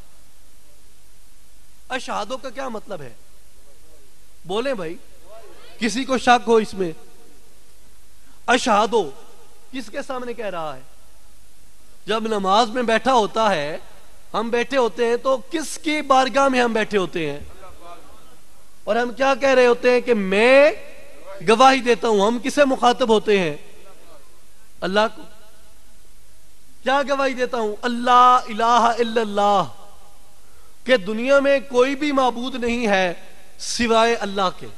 اشہادو کا کیا مطلب ہے؟ بولیں بھائی، کسی کو شک ہو اس میں؟ اشہادو کس کے سامنے کہہ رہا ہے؟ جب نماز میں بیٹھا ہوتا ہے، ہم بیٹھے ہوتے ہیں تو کس کی بارگاہ میں ہم بیٹھے ہوتے ہیں؟ اور ہم کیا کہہ رہے ہوتے ہیں کہ میں گواہی دیتا ہوں۔ ہم کسے مخاطب ہوتے ہیں؟ اللہ کو۔ کیا گواہی دیتا ہوں؟ اللہ الہ الا اللہ، کہ دنیا میں کوئی بھی معبود نہیں ہے سوائے اللہ کے۔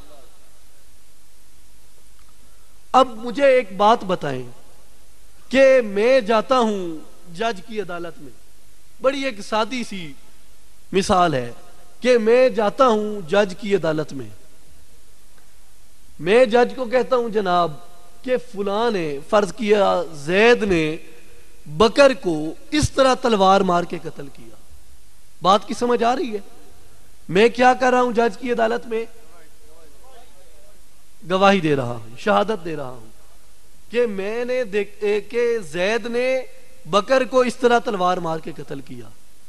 اب مجھے ایک بات بتائیں کہ میں جاتا ہوں جج کی عدالت میں، بڑی ایک سادی سی مثال ہے کہ میں جاتا ہوں جج کی عدالت میں، میں جج کو کہتا ہوں جناب کہ فلاں نے، فرض کیا زید نے بکر کو اس طرح تلوار مار کے قتل کیا۔ بات کی سمجھ آ رہی ہے؟ میں کیا کر رہا ہوں جج کی عدالت میں؟ گواہی دے رہا ہوں، شہادت دے رہا ہوں کہ میں نے کہ زید نے بکر کو اس طرح تلوار مار کے قتل کیا۔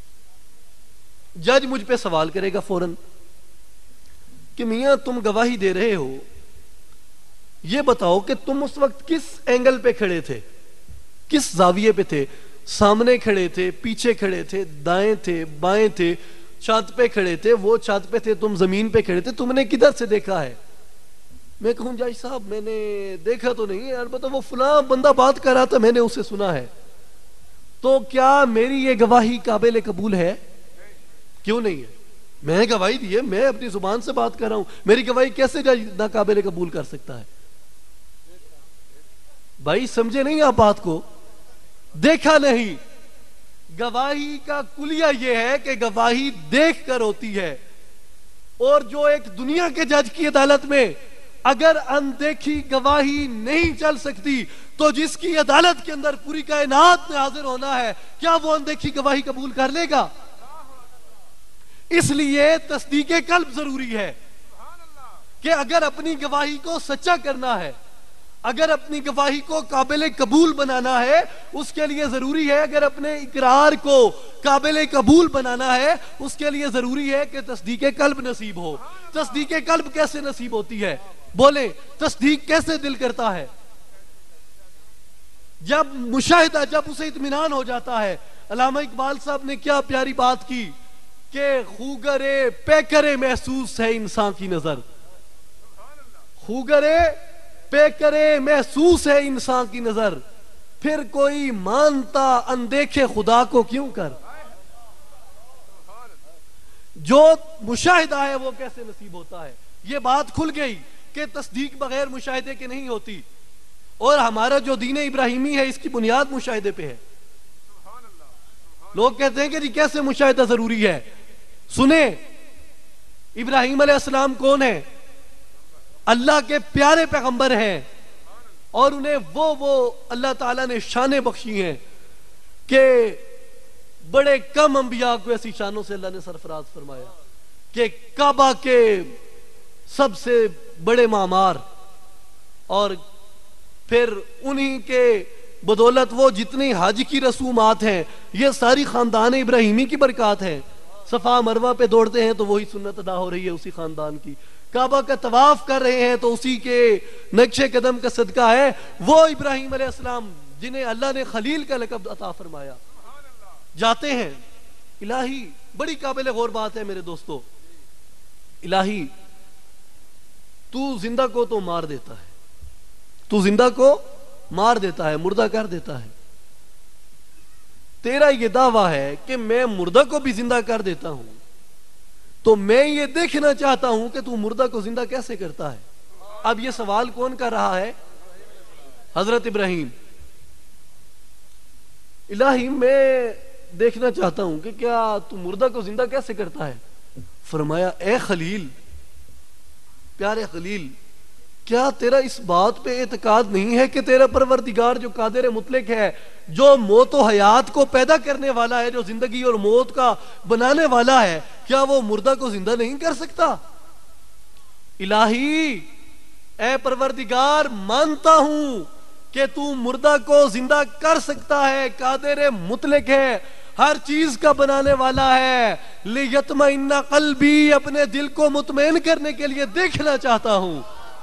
جج مجھ پہ سوال کرے گا فوراً کہ میاں تم گواہی دے رہے ہو، یہ بتاؤ کہ تم اس وقت کس اینگل پہ کھڑے تھے، کس زاویے پہ تھے؟ سامنے کھڑے تھے، پیچھے کھڑے تھے، دائیں تھے، بائیں تھے، چھت پہ کھڑے تھے، وہ چھت پہ تھے، تم زمین پہ کھڑے تھے، تم نے کدھر سے دیکھا ہے؟ میں کہوں جج صاحب میں نے دیکھا تو نہیں ہے، البتہ وہ فلاں بندہ بات کر رہا تھا، میں نے اسے سنا ہے۔ تو کیا میری یہ گواہی قابل قبول ہے؟ کیوں نہیں ہے؟ میں نے گواہی دی ہے، میں اپنی زبان سے بات کر رہا ہوں، میری گواہی کیسے جج ناقابل قبول کر سکتا ہے؟ بھائی سمجھے نہیں آپ بات کو؟ دیکھا نہیں۔ گواہی کا کلیہ یہ ہے کہ گواہی دیکھ کر ہوتی ہے، اور جو ایک دنیا کے جج کی عدالت میں اگر اندیکھی گواہی نہیں چل سکتی تو جس کی عدالت کے اندر پوری کائنات میں حاضر ہونا ہے، کیا وہ اندیکھی گواہی قبول کر لے گا؟ اس لیے تصدیق قلب ضروری ہے کہ اگر اپنی گواہی کو سچا کرنا ہے، اگر اپنی گواہی کو قابل قبول بنانا ہے، اس کے لیے ضروری ہے، اگر اپنے اقرار کو قابل قبول بنانا ہے، اس کے لیے ضروری ہے کہ تصدیق قلب نصیب ہو۔ تصدیق قلب کیسے نصیب ہوتی ہے؟ بولیں، تصدیق کیسے دل کرتا ہے؟ جب مشاہدہ، جب اسے اطمینان ہو جاتا ہے۔ علامہ اقبال صاحب نے کیا پیاری بات کی کہ خوگرے پیکرے محسوس ہے انسان کی نظر، خوگرے پے کرے محسوس ہے انسان کی نظر، پھر کوئی مانتا اندیکھے خدا کو کیوں کر۔ جو مشاہدہ ہے وہ کیسے نصیب ہوتا ہے؟ یہ بات کھل گئی کہ تصدیق بغیر مشاہدے کے نہیں ہوتی، اور ہمارا جو دین ابراہیمی ہے اس کی بنیاد مشاہدے پہ ہے۔ لوگ کہتے ہیں کہ جی کیسے مشاہدہ ضروری ہے؟ سنیں، ابراہیم علیہ السلام کون ہے؟ اللہ کے پیارے پیغمبر ہیں، اور انہیں وہ اللہ تعالیٰ نے شانیں بخشی ہیں کہ بڑے کم انبیاء کو ایسی شانوں سے اللہ نے سرفراز فرمایا کہ کعبہ کے سب سے بڑے معمار، اور پھر انہی کے بدولت وہ جتنی حج کی رسومات ہیں یہ ساری خاندان ابراہیمی کی برکات ہیں. صفا مروہ پہ دوڑتے ہیں تو وہی سنت ادا ہو رہی ہے اسی خاندان کی. کعبہ کا طواف کر رہے ہیں تو اسی کے نقش قدم کا صدقہ ہے. وہ ابراہیم علیہ السلام جنہیں اللہ نے خلیل کا لقب عطا فرمایا جاتے ہیں. الہی بڑی قابل غور بات ہے میرے دوستو، الہی تو زندہ کو تو مار دیتا ہے، تو زندہ کو مار دیتا ہے، مردہ کر دیتا ہے. تیرا یہ دعویٰ ہے کہ میں مردہ کو بھی زندہ کر دیتا ہوں، تو میں یہ دیکھنا چاہتا ہوں کہ تو مردہ کو زندہ کیسے کرتا ہے. اب یہ سوال کون کر رہا ہے؟ حضرت ابراہیم. الہی میں دیکھنا چاہتا ہوں کہ کیا تو مردہ کو زندہ کیسے کرتا ہے. فرمایا اے خلیل، پیارے خلیل، کیا تیرا اس بات پہ اعتقاد نہیں ہے کہ تیرا پروردگار جو قادر مطلق ہے، جو موت و حیات کو پیدا کرنے والا ہے، جو زندگی اور موت کا بنانے والا ہے، کیا وہ مردہ کو زندہ نہیں کر سکتا؟ الہی اے پروردگار، مانتا ہوں کہ تو مردہ کو زندہ کر سکتا ہے، قادر مطلق ہے، ہر چیز کا بنانے والا ہے. لیطمئن قلبی، اپنے دل کو مطمئن کرنے کے لیے دیکھنا چاہتا ہوں.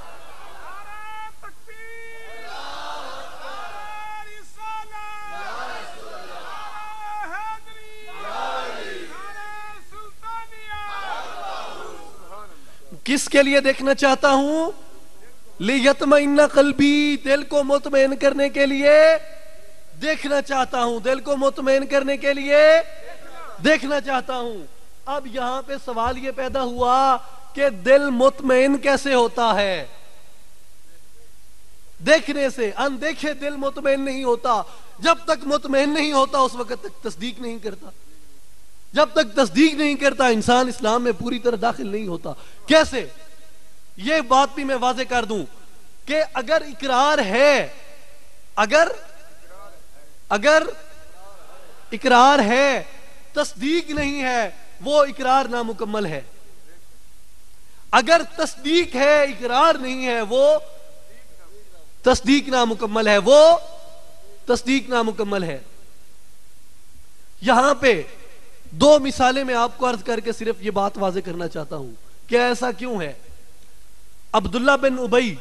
کس کے لیے دیکھنا چاہتا ہوں؟ لیطمئن قلبی، دل کو مطمئن کرنے کے لیے دیکھنا چاہتا ہوں، دل کو مطمئن کرنے کے لیے دیکھنا چاہتا ہوں. اب یہاں پہ سوال یہ پیدا ہوا کہ دل مطمئن کیسے ہوتا ہے؟ دیکھنے سے. اندیکھے دل مطمئن نہیں ہوتا. جب تک مطمئن نہیں ہوتا اس وقت تک تصدیق نہیں کرتا. جب تک تصدیق نہیں کرتا انسان اسلام میں پوری طرح داخل نہیں ہوتا. کیسے؟ یہ بات بھی میں واضح کر دوں کہ اگر اقرار ہے، اگر اقرار ہے، تصدیق نہیں ہے، وہ اقرار نامکمل ہے. اگر تصدیق ہے، اقرار نہیں ہے، وہ تصدیق نامکمل ہے، وہ تصدیق نامکمل ہے. یہاں پہ دو مثالیں میں آپ کو عرض کر کے صرف یہ بات واضح کرنا چاہتا ہوں کہ ایسا کیوں ہے. عبداللہ بن ابی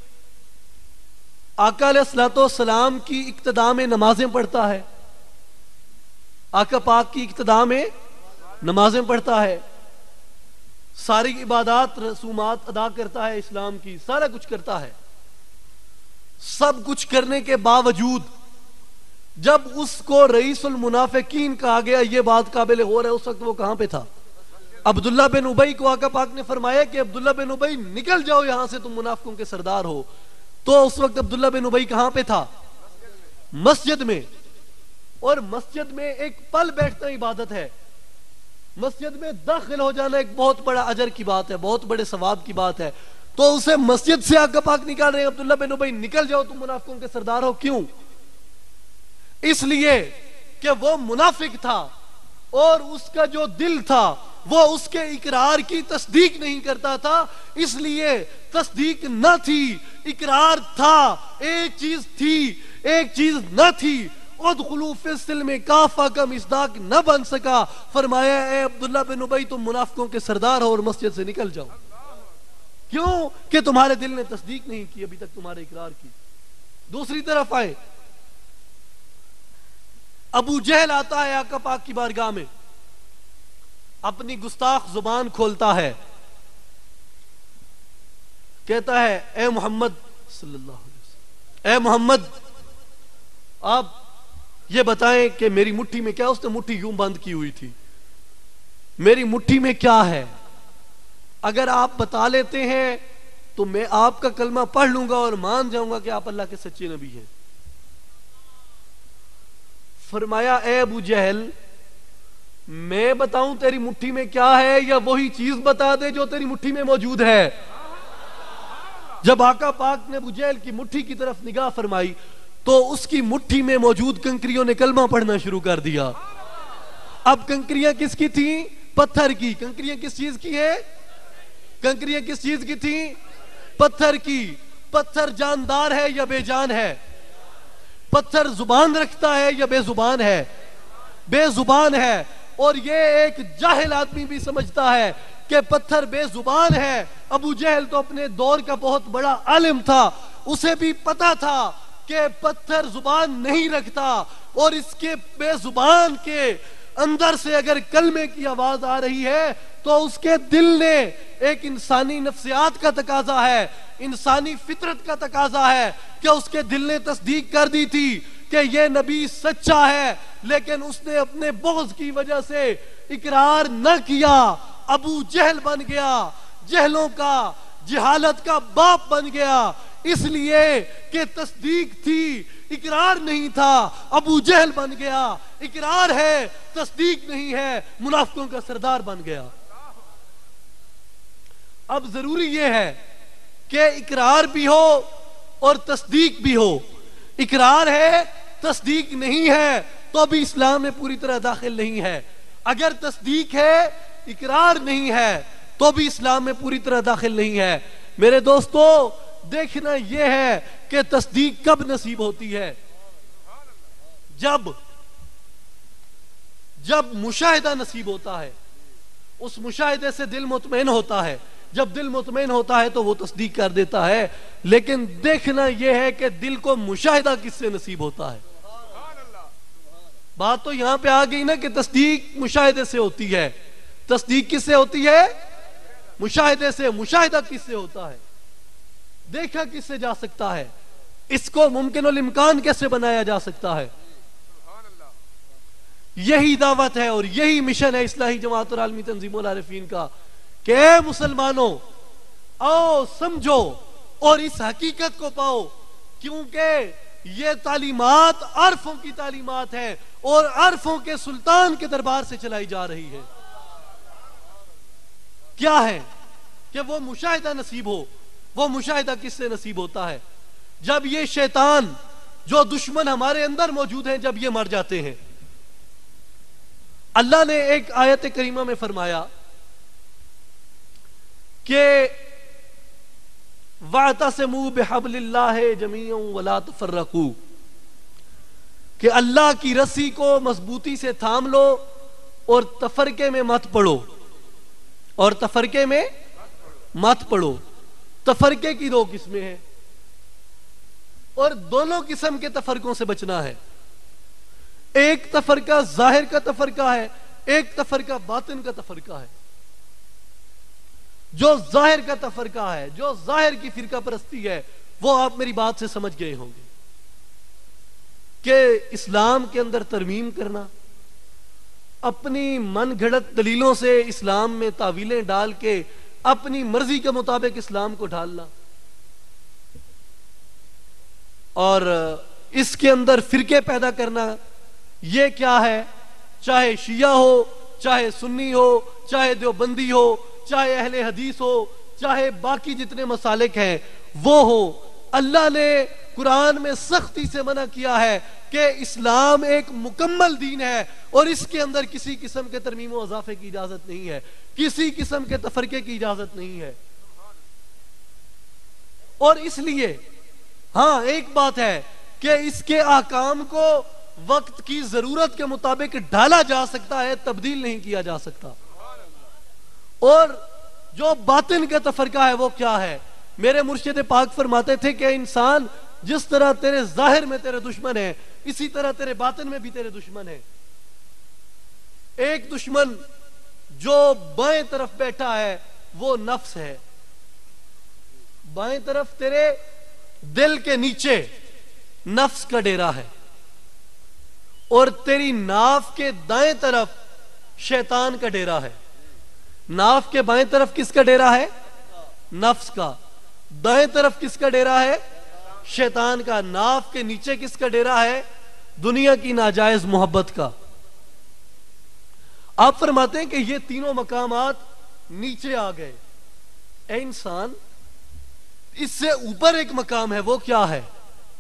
آقا علیہ الصلوۃ والسلام کی اقتداء میں نمازیں پڑھتا ہے، آقا پاک کی اقتداء میں نمازیں پڑھتا ہے، ساری عبادات رسومات ادا کرتا ہے، اسلام کی سارا کچھ کرتا ہے. سب کچھ کرنے کے باوجود جب اس کو رئیس المنافقین کہا گیا، یہ بات قابل غور ہے، اس وقت وہ کہاں پہ تھا؟ عبداللہ بن ابی کو آقا پاک نے فرمایا کہ عبداللہ بن ابی نکل جاؤ یہاں سے، تم منافقوں کے سردار ہو. تو اس وقت عبداللہ بن ابی کہاں پہ تھا؟ مسجد میں. اور مسجد میں ایک پل بیٹھنا عبادت ہے. مسجد میں داخل ہو جانا ایک بہت بڑا اجر کی بات ہے، بہت بڑے ثواب کی بات ہے. تو اسے مسجد سے آقا پاک نکال رہے ہیں، عبداللہ بن ابی نکل جاؤ تم منافقوں کے سردار ہو. کیوں؟ اس لیے کہ وہ منافق تھا اور اس کا جو دل تھا وہ اس کے اقرار کی تصدیق نہیں کرتا تھا. اس لیے تصدیق نہ تھی، اقرار تھا. ایک چیز تھی، ایک چیز نہ تھی. ادخلوا فی السلم کافہ کا مصداق نہ بن سکا. فرمایا اے عبداللہ بن ابی تم منافقوں کے سردار ہو اور مسجد سے نکل جاؤ. کیوں؟ کہ تمہارے دل نے تصدیق نہیں کی ابھی تک تمہارے اقرار کی. دوسری طرف آئے، ابو جہل آتا ہے آقا پاک کی بارگاہ میں، اپنی گستاخ زبان کھولتا ہے، کہتا ہے اے محمد صلی اللہ علیہ وسلم، اے محمد آپ یہ بتائیں کہ میری مٹھی میں کیا، اس نے مٹھی یوں بند کی ہوئی تھی، میری مٹھی میں کیا ہے؟ اگر آپ بتا لیتے ہیں تو میں آپ کا کلمہ پڑھ لوں گا اور مان جاؤں گا کہ آپ اللہ کے سچے نبی ہیں. فرمایا اے ابو جہل، میں بتاؤں تیری مٹھی میں کیا ہے یا وہی چیز بتا دے جو تیری مٹھی میں موجود ہے؟ جب آقا پاک نے ابو جہل کی مٹھی کی طرف نگاہ فرمائی تو اس کی مٹھی میں موجود کنکریوں نے کلمہ پڑھنا شروع کر دیا. اب کنکریاں کس کی تھیں؟ پتھر کی. کنکریاں کس چیز کی ہیں؟ کنکریاں کس چیز کی تھیں؟ پتھر کی. پتھر جاندار ہے یا بے جان ہے؟ پتھر زبان رکھتا ہے یا بے زبان ہے؟ بے زبان ہے. اور یہ ایک جاہل آدمی بھی سمجھتا ہے کہ پتھر بے زبان ہے. ابو جہل تو اپنے دور کا بہت بڑا عالم تھا, اسے بھی پتا تھا کہ پتھر زبان نہیں رکھتا, اور اس کے بے زبان کے اندر سے اگر کلمے کی آواز آ رہی ہے تو اس کے دل نے, ایک انسانی نفسیات کا تقاضا ہے, انسانی فطرت کا تقاضا ہے کہ اس کے دل نے تصدیق کر دی تھی کہ یہ نبی سچا ہے, لیکن اس نے اپنے بغض کی وجہ سے اقرار نہ کیا. ابو جہل بن گیا, جہلوں کا, جہالت کا باپ بن گیا, اس لیے کہ تصدیق تھی, اقرار نہیں تھا. ابو جہل بن گیا, اقرار ہے, تصدیق نہیں ہے, منافقوں کا سردار بن گیا. اب ضروری یہ ہے کہ اقرار بھی ہو اور تصدیق بھی ہو. اقرار ہے, تصدیق نہیں ہے تو بھی اسلام میں پوری طرح داخل نہیں ہے. اگر تصدیق ہے, اقرار نہیں ہے تو بھی اسلام میں پوری طرح داخل نہیں ہے. میرے دوستو, دیکھنا یہ ہے کہ تصدیق کب نصیب ہوتی ہے؟ جب مشاہدہ نصیب ہوتا ہے, اس مشاہدے سے دل مطمئن ہوتا ہے. جب دل مطمئن ہوتا ہے تو وہ تصدیق کر دیتا ہے. لیکن دیکھنا یہ ہے کہ دل کو مشاہدہ کس سے نصیب ہوتا ہے. بات تو یہاں پہ آ گئی نا کہ تصدیق مشاہدے سے ہوتی ہے. تصدیق کس سے ہوتی ہے؟ مشاہدے سے. مشاہدہ کس سے ہوتا ہے؟ دیکھا کس سے جا سکتا ہے؟ اس کو ممکن الامکان کیسے بنایا جا سکتا ہے؟ یہی دعوت ہے اور یہی مشن ہے اصلاحی جماعت اور عالمی تنظیم العارفین کا کہ اے مسلمانوں, آؤ سمجھو اور اس حقیقت کو پاؤ, کیونکہ یہ تعلیمات عارفوں کی تعلیمات ہے اور عارفوں کے سلطان کے دربار سے چلائی جا رہی ہے. کیا ہے کہ وہ مشاہدہ نصیب ہو. وہ مشاہدہ کس سے نصیب ہوتا ہے؟ جب یہ شیطان, جو دشمن ہمارے اندر موجود ہیں, جب یہ مر جاتے ہیں. اللہ نے ایک آیت کریمہ میں فرمایا کہ وَاعْتَصِمُوا بِحَبْلِ اللَّهِ جَمِيعًا وَلَا تَفَرَّقُوا, کہ اللہ کی رسی کو مضبوطی سے تھام لو اور تفرقے میں مت پڑو. اور تفرقے میں مت پڑو. تفرقے کی دو قسمیں ہیں اور دونوں قسم کے تفرقوں سے بچنا ہے. ایک تفرقہ ظاہر کا تفرقہ ہے, ایک تفرقہ باطن کا تفرقہ ہے. جو ظاہر کا تفرقہ ہے, جو ظاہر کی فرقہ پرستی ہے, وہ آپ میری بات سے سمجھ گئے ہوں گے کہ اسلام کے اندر ترمیم کرنا, اپنی من گھڑت دلیلوں سے اسلام میں تعویلیں ڈال کے اپنی مرضی کے مطابق اسلام کو ڈالنا, اور اس کے اندر فرقے پیدا کرنا. یہ کیا ہے؟ چاہے شیعہ ہو, چاہے سنی ہو, چاہے دیوبندی ہو, چاہے اہل حدیث ہو, چاہے باقی جتنے مسالک ہیں وہ ہو, اللہ نے قرآن میں سختی سے منع کیا ہے کہ اسلام ایک مکمل دین ہے اور اس کے اندر کسی قسم کے ترمیم و اضافے کی اجازت نہیں ہے, کسی قسم کے تفرقے کی اجازت نہیں ہے. اور اس لیے ہاں ایک بات ہے کہ اس کے احکام کو وقت کی ضرورت کے مطابق ڈالا جا سکتا ہے, تبدیل نہیں کیا جا سکتا. اور جو باطن کا تفرقہ ہے وہ کیا ہے؟ میرے مرشد پاک فرماتے تھے کہ انسان جس طرح تیرے ظاہر میں تیرے دشمن ہے, اسی طرح تیرے باطن میں بھی تیرے دشمن ہے. ایک دشمن جو بائیں طرف بیٹھا ہے وہ نفس ہے. بائیں طرف تیرے دل کے نیچے نفس کا ڈیرا ہے, اور تیری ناف کے دائیں طرف شیطان کا ڈیرا ہے. ناف کے بائیں طرف کس کا ڈیرا ہے؟ نفس کا. دائیں طرف کس کا ڈیرا ہے؟ شیطان کا. ناف کے نیچے کس کا ڈیرا ہے؟ دنیا کی ناجائز محبت کا. آپ فرماتے ہیں کہ یہ تینوں مقامات نیچے آ گئے. اے انسان, اس سے اوپر ایک مقام ہے, وہ کیا ہے؟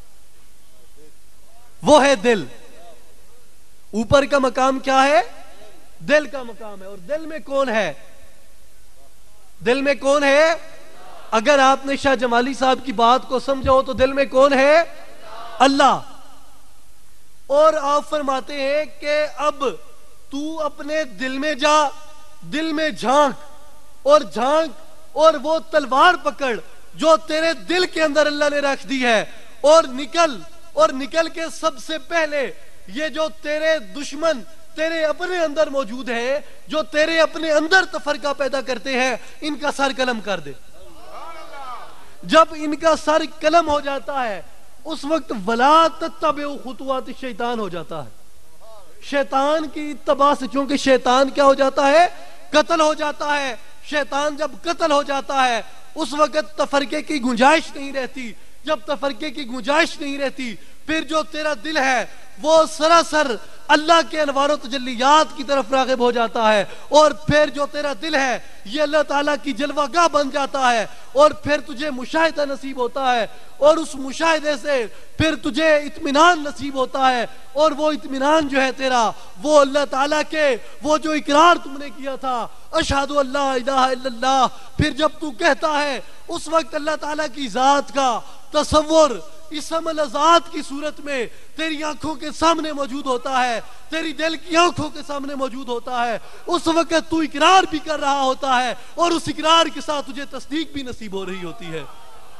وہ ہے دل. اوپر کا مقام کیا ہے؟ دل کا مقام ہے. اور دل میں کون ہے؟ دل میں کون ہے؟ اگر آپ نے شاہ جمالی صاحب کی بات کو سمجھا ہو تو دل میں کون ہے؟ اللہ. اور آپ فرماتے ہیں کہ اب تو اپنے دل میں جا, دل میں جھانک اور وہ تلوار پکڑ جو تیرے دل کے اندر اللہ نے رکھ دی ہے, اور نکل کے سب سے پہلے یہ جو تیرے دشمن تیرے اپنے اندر موجود ہیں, جو تیرے اپنے اندر تفرقہ پیدا کرتے ہیں, ان کا سر قلم کر دے. جب ان کا سر قلم ہو جاتا ہے اس وقت وَلَا تَتَّبِعُوا خُطُوَاتِ الشَّيْطَان ہو جاتا ہے. شیطان کی اتباع سے, چونکہ شیطان کیا ہو جاتا ہے؟ قتل ہو جاتا ہے. شیطان جب قتل ہو جاتا ہے اس وقت تفرقے کی گنجائش نہیں رہتی. جب تفرقے کی گنجائش نہیں رہتی پھر جو تیرا دل ہے وہ سراسر اللہ کے انوار و تجلیات کی طرف راغب ہو جاتا ہے, اور پھر جو تیرا دل ہے یہ اللہ تعالیٰ کی جلوہ گاہ بن جاتا ہے, اور پھر تجھے مشاہدہ نصیب ہوتا ہے, اور اس مشاہدے سے پھر تجھے اطمینان نصیب ہوتا ہے, اور وہ اطمینان جو ہے تیرا وہ اللہ تعالیٰ کے وہ جو اقرار تم نے کیا تھا اشہدو اللہ الہ الا اللہ, پھر جب تو کہتا ہے اس وقت اللہ تعالیٰ کی ذات کا تصور اسم الذات کی صورت میں تیری آنکھوں کے سامنے موجود ہوتا ہے, تیری دل کی آنکھوں کے سامنے موجود ہوتا ہے. اس وقت تو اقرار بھی کر رہا ہوتا ہے اور اس اقرار کے ساتھ تجھے تصدیق بھی نصیب ہو رہی ہوتی ہے.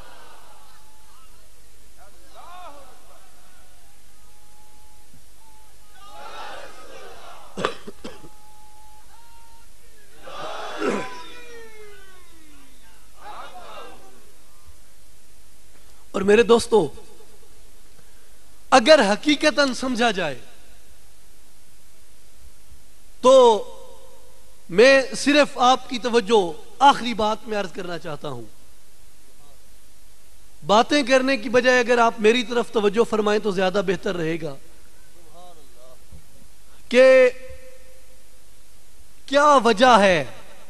اور میرے دوستو, اگر حقیقتاً سمجھا جائے تو میں صرف آپ کی توجہ آخری بات میں عرض کرنا چاہتا ہوں. باتیں کرنے کی بجائے اگر آپ میری طرف توجہ فرمائیں تو زیادہ بہتر رہے گا کہ کیا وجہ ہے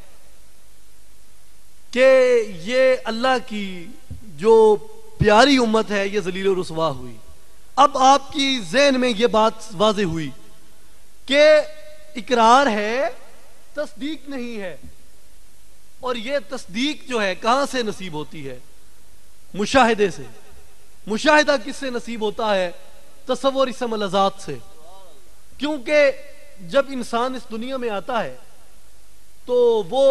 کہ یہ اللہ کی جو پیاری امت ہے یہ ذلیل و رسوا ہوئی. اب آپ کی ذہن میں یہ بات واضح ہوئی کہ اقرار ہے, تصدیق نہیں ہے, اور یہ تصدیق جو ہے کہاں سے نصیب ہوتی ہے؟ مشاہدے سے. مشاہدہ کس سے نصیب ہوتا ہے؟ تصور اسم الذات سے. کیونکہ جب انسان اس دنیا میں آتا ہے تو وہ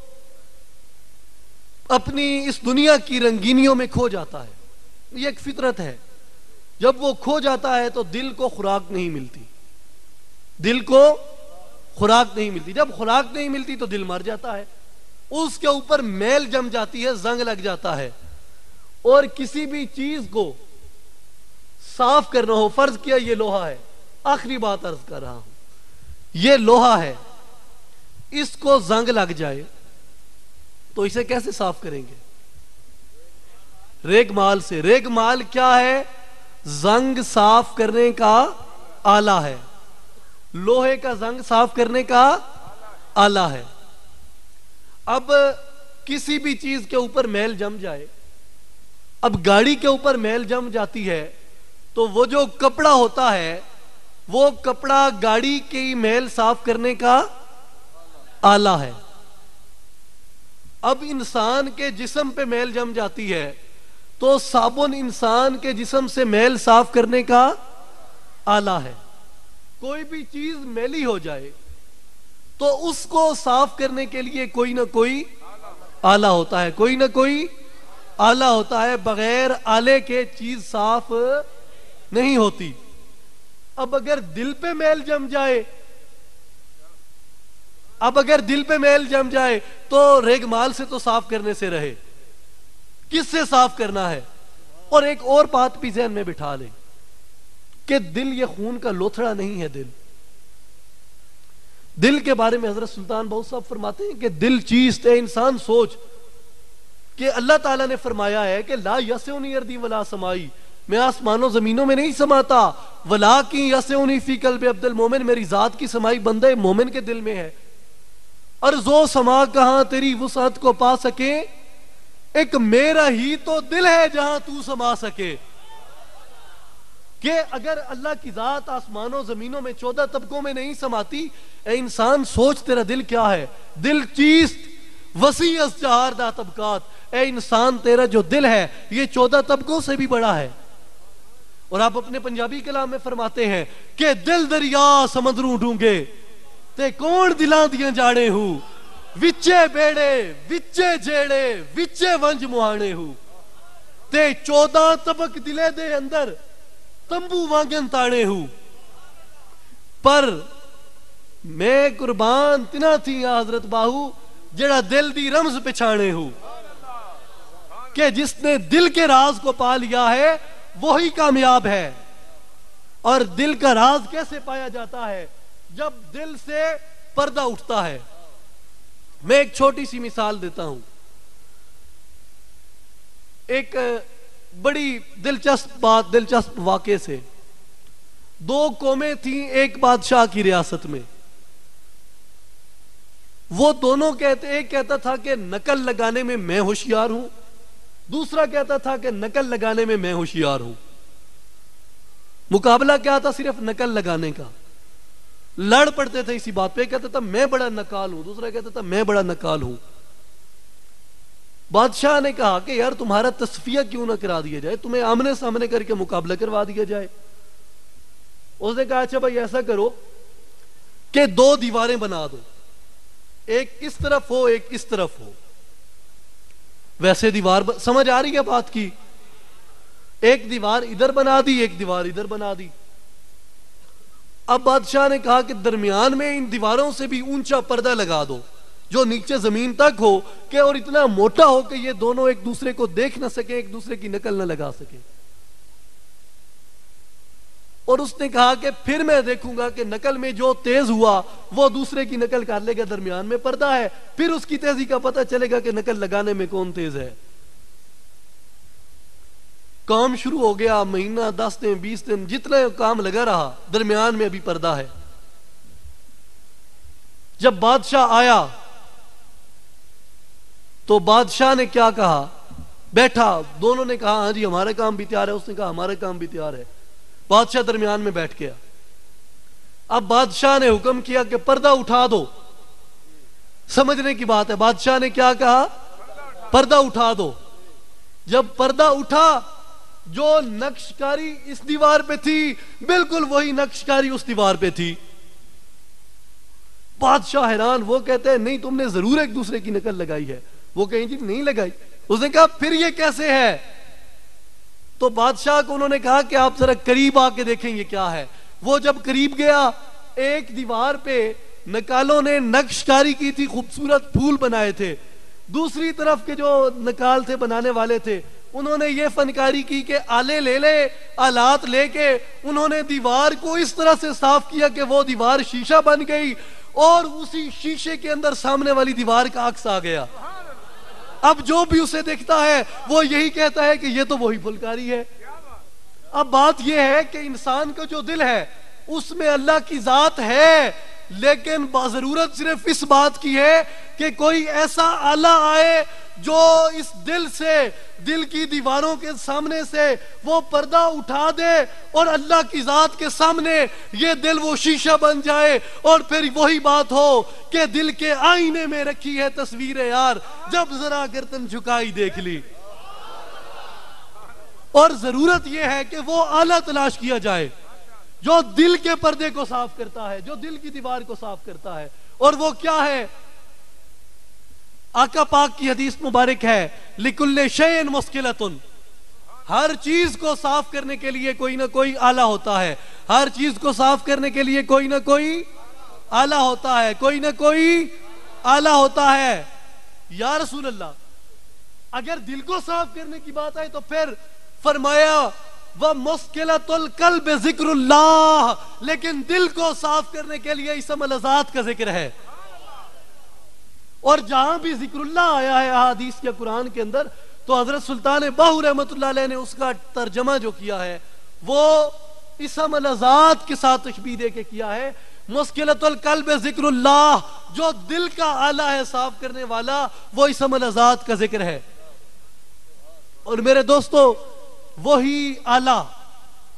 اپنی اس دنیا کی رنگینیوں میں کھو جاتا ہے, یہ ایک فطرت ہے. جب وہ کھو جاتا ہے تو دل کو خوراک نہیں ملتی, دل کو خوراک نہیں ملتی. جب خوراک نہیں ملتی تو دل مر جاتا ہے, اس کے اوپر میل جم جاتی ہے, زنگ لگ جاتا ہے. اور کسی بھی چیز کو صاف کرنا ہو, فرض کیا یہ لوہا ہے, آخری بات عرض کر رہا ہوں, یہ لوہا ہے, اس کو زنگ لگ جائے تو اسے کیسے صاف کریں گے؟ ریگ مال سے. ریگ مال کیا ہے؟ زنگ صاف کرنے کا آلہ ہے, لوہے کا زنگ صاف کرنے کا آلہ ہے. اب کسی بھی چیز کے اوپر میل جم جائے, اب گاڑی کے اوپر میل جم جاتی ہے تو وہ جو کپڑا ہوتا ہے وہ کپڑا گاڑی کی میل صاف کرنے کا آلہ ہے. اب انسان کے جسم پہ میل جم جاتی ہے تو صابن انسان کے جسم سے میل صاف کرنے کا آلہ ہے. کوئی بھی چیز میلی ہو جائے تو اس کو صاف کرنے کے لیے کوئی نہ کوئی آلہ ہوتا ہے, کوئی نہ کوئی آلہ ہوتا ہے. بغیر آلے کے چیز صاف نہیں ہوتی. اب اگر دل پہ میل جم جائے تو ریگ مال سے تو صاف کرنے سے رہے, کس سے صاف کرنا ہے؟ اور ایک اور بات بھی ذہن میں بٹھا لیں کہ دل یہ خون کا لوتھڑا نہیں ہے. دل کے بارے میں حضرت سلطان بہو صاحب فرماتے ہیں کہ دل چیز تے انسان سوچ کہ اللہ تعالیٰ نے فرمایا ہے کہ لا یسعنی ارضی ولا سمائی, میں آسمانوں زمینوں میں نہیں سماتا, ولاکن یسعنی فی قلب عبد المومن, میری ذات کی سمائی بندے مومن کے دل میں ہے. ارض و سما کہاں تیری وسعت کو پا سکے, ایک میرا ہی تو دل ہے جہاں تو سما سکے. کہ اگر اللہ کی ذات آسمانوں زمینوں میں 14 طبقوں میں نہیں سماتی، اے انسان سوچ تیرا دل کیا ہے، دل چیست وسیع از چہار دا طبقات، اے انسان تیرا جو دل ہے یہ 14 طبقوں سے بھی بڑا ہے۔ اور آپ اپنے پنجابی کلام میں فرماتے ہیں کہ دل دریا سمندروں ڈونگے تے کون دلاں دیاں جاڑے ہوں، وچے بیڑے وچے جیڑے وچے ونج مہانے ہوں، تے 14 طبق دلے دے اندر تمبو وانگن تانے ہوں، پر میں قربان تنا تھی یا حضرت باہو جڑا دل دی رمز پچھانے ہوں، کہ جس نے دل کے راز کو پا لیا ہے وہی کامیاب ہے۔ اور دل کا راز کیسے پایا جاتا ہے؟ جب دل سے پردہ اٹھتا ہے۔ میں ایک چھوٹی سی مثال دیتا ہوں، ایک بڑی دلچسپ واقعے سے۔ 2 قومیں تھیں ایک بادشاہ کی ریاست میں، وہ دونوں ایک کہتا تھا کہ نقل لگانے میں میں ہوشیار ہوں، دوسرا کہتا تھا کہ نقل لگانے میں میں ہوشیار ہوں۔ مقابلہ کیا تھا؟ صرف نقل لگانے کا۔ لڑ پڑتے تھے اسی بات پہ، کہتا تھا میں بڑا نقال ہوں، دوسرا کہتا تھا میں بڑا نقال ہوں۔ بادشاہ نے کہا کہ یار تمہارا تصفیہ کیوں نہ کرا دیا جائے، تمہیں آمنے سامنے کر کے مقابلہ کروا دیا جائے۔ اس نے کہا اچھا بھائی ایسا کرو کہ 2 دیواریں بنا دو، ایک اس طرف ہو ایک اس طرف ہو۔ ویسے دیوار سمجھ آ رہی ہے بات کی؟ ایک دیوار ادھر بنا دی، ایک دیوار ادھر بنا دی۔ اب بادشاہ نے کہا کہ درمیان میں ان دیواروں سے بھی اونچا پردہ لگا دو جو نیچے زمین تک ہو، کہ اور اتنا موٹا ہو کہ یہ دونوں ایک دوسرے کو دیکھ نہ سکیں، ایک دوسرے کی نقل نہ لگا سکیں۔ اور اس نے کہا کہ پھر میں دیکھوں گا کہ نقل میں جو تیز ہوا وہ دوسرے کی نقل کر لے گا، درمیان میں پردہ ہے، پھر اس کی تیزی کا پتہ چلے گا کہ نقل لگانے میں کون تیز ہے۔ کام شروع ہو گیا، مہینہ 10 دن 20 دن جتنا کام لگا رہا، درمیان میں ابھی پردہ ہے۔ جب بادشاہ آیا تو بادشاہ نے کیا کہا؟ بیٹھا، دونوں نے کہا ہاں جی ہمارا کام بھی تیار ہے، اس نے کہا ہمارا کام بھی تیار ہے۔ بادشاہ درمیان میں بیٹھ گیا۔ اب بادشاہ نے حکم کیا کہ پردہ اٹھا دو۔ سمجھنے کی بات ہے، بادشاہ نے کیا کہا؟ پردہ اٹھا دو۔ جب پردہ اٹھا، جو نقش کاری اس دیوار پہ تھی بالکل وہی نقش کاری اس دیوار پہ تھی۔ بادشاہ حیران، وہ کہتے ہیں نہیں تم نے ضرور ایک دوسرے کی نقل لگائی ہے، وہ کہیں جی نہیں لگائی۔ اس نے کہا پھر یہ کیسے ہے؟ تو بادشاہ کو انہوں نے کہا کہ آپ ذرا قریب آ کے دیکھیں یہ کیا ہے۔ وہ جب قریب گیا، ایک دیوار پہ نقالوں نے نقش کاری کی تھی، خوبصورت پھول بنائے تھے۔ دوسری طرف کے جو نقال تھے بنانے والے تھے، انہوں نے یہ فنکاری کی کہ آلے لے آلات لے کے انہوں نے دیوار کو اس طرح سے صاف کیا کہ وہ دیوار شیشہ بن گئی، اور اسی شیشے کے اندر سامنے والی دیوار کا عکس آ گیا۔ اب جو بھی اسے دیکھتا ہے وہ یہی کہتا ہے کہ یہ تو وہی فنکاری ہے۔ اب بات یہ ہے کہ انسان کا جو دل ہے اس میں اللہ کی ذات ہے، لیکن ضرورت صرف اس بات کی ہے کہ کوئی ایسا آلہ آئے جو اس دل سے، دل کی دیواروں کے سامنے سے وہ پردہ اٹھا دے، اور اللہ کی ذات کے سامنے یہ دل وہ شیشہ بن جائے، اور پھر وہی بات ہو کہ دل کے آئینے میں رکھی ہے تصویر یار، جب ذرا گردن جھکائی دیکھ لی۔ اور ضرورت یہ ہے کہ وہ آلہ تلاش کیا جائے جو دل کے پردے کو صاف کرتا ہے، جو دل کی دیوار کو صاف کرتا ہے۔ اور وہ کیا ہے؟ آقا پاک کی حدیث مبارک ہے، لِكُلِّ شَيْءٍ مُسْكِلَةٌ، ہر چیز کو صاف کرنے کے لیے کوئی نہ کوئی آلہ ہوتا ہے، ہر چیز کو صاف کرنے کے لیے کوئی نہ کوئی آلہ ہوتا ہے، کوئی نہ کوئی آلہ ہوتا ہے۔ یا رسول اللہ، اگر دل کو صاف کرنے کی بات آئے تو پھر فرمایا وَمُسْكِلَةُ الْقَلْبِ ذِكْرُ اللَّهِ، لیکن دل کو صاف کرنے کے لیے اسم الذات کا ذکر ہے۔ اور جہاں بھی ذکر اللہ آیا ہے احادیث یا قرآن کے اندر، تو حضرت سلطان باہو رحمۃ اللہ علیہ نے اس کا ترجمہ جو کیا ہے وہ اسم الذات کے ساتھ تشبیہ دے کے کیا ہے۔ مُسْكِلَةُ الْقَلْبِ ذِكْرُ اللَّهِ، جو دل کا آلہ ہے صاف کرنے والا، وہ اسم الذات کا ذکر ہے۔ اور میرے دوستو، وہی آلہ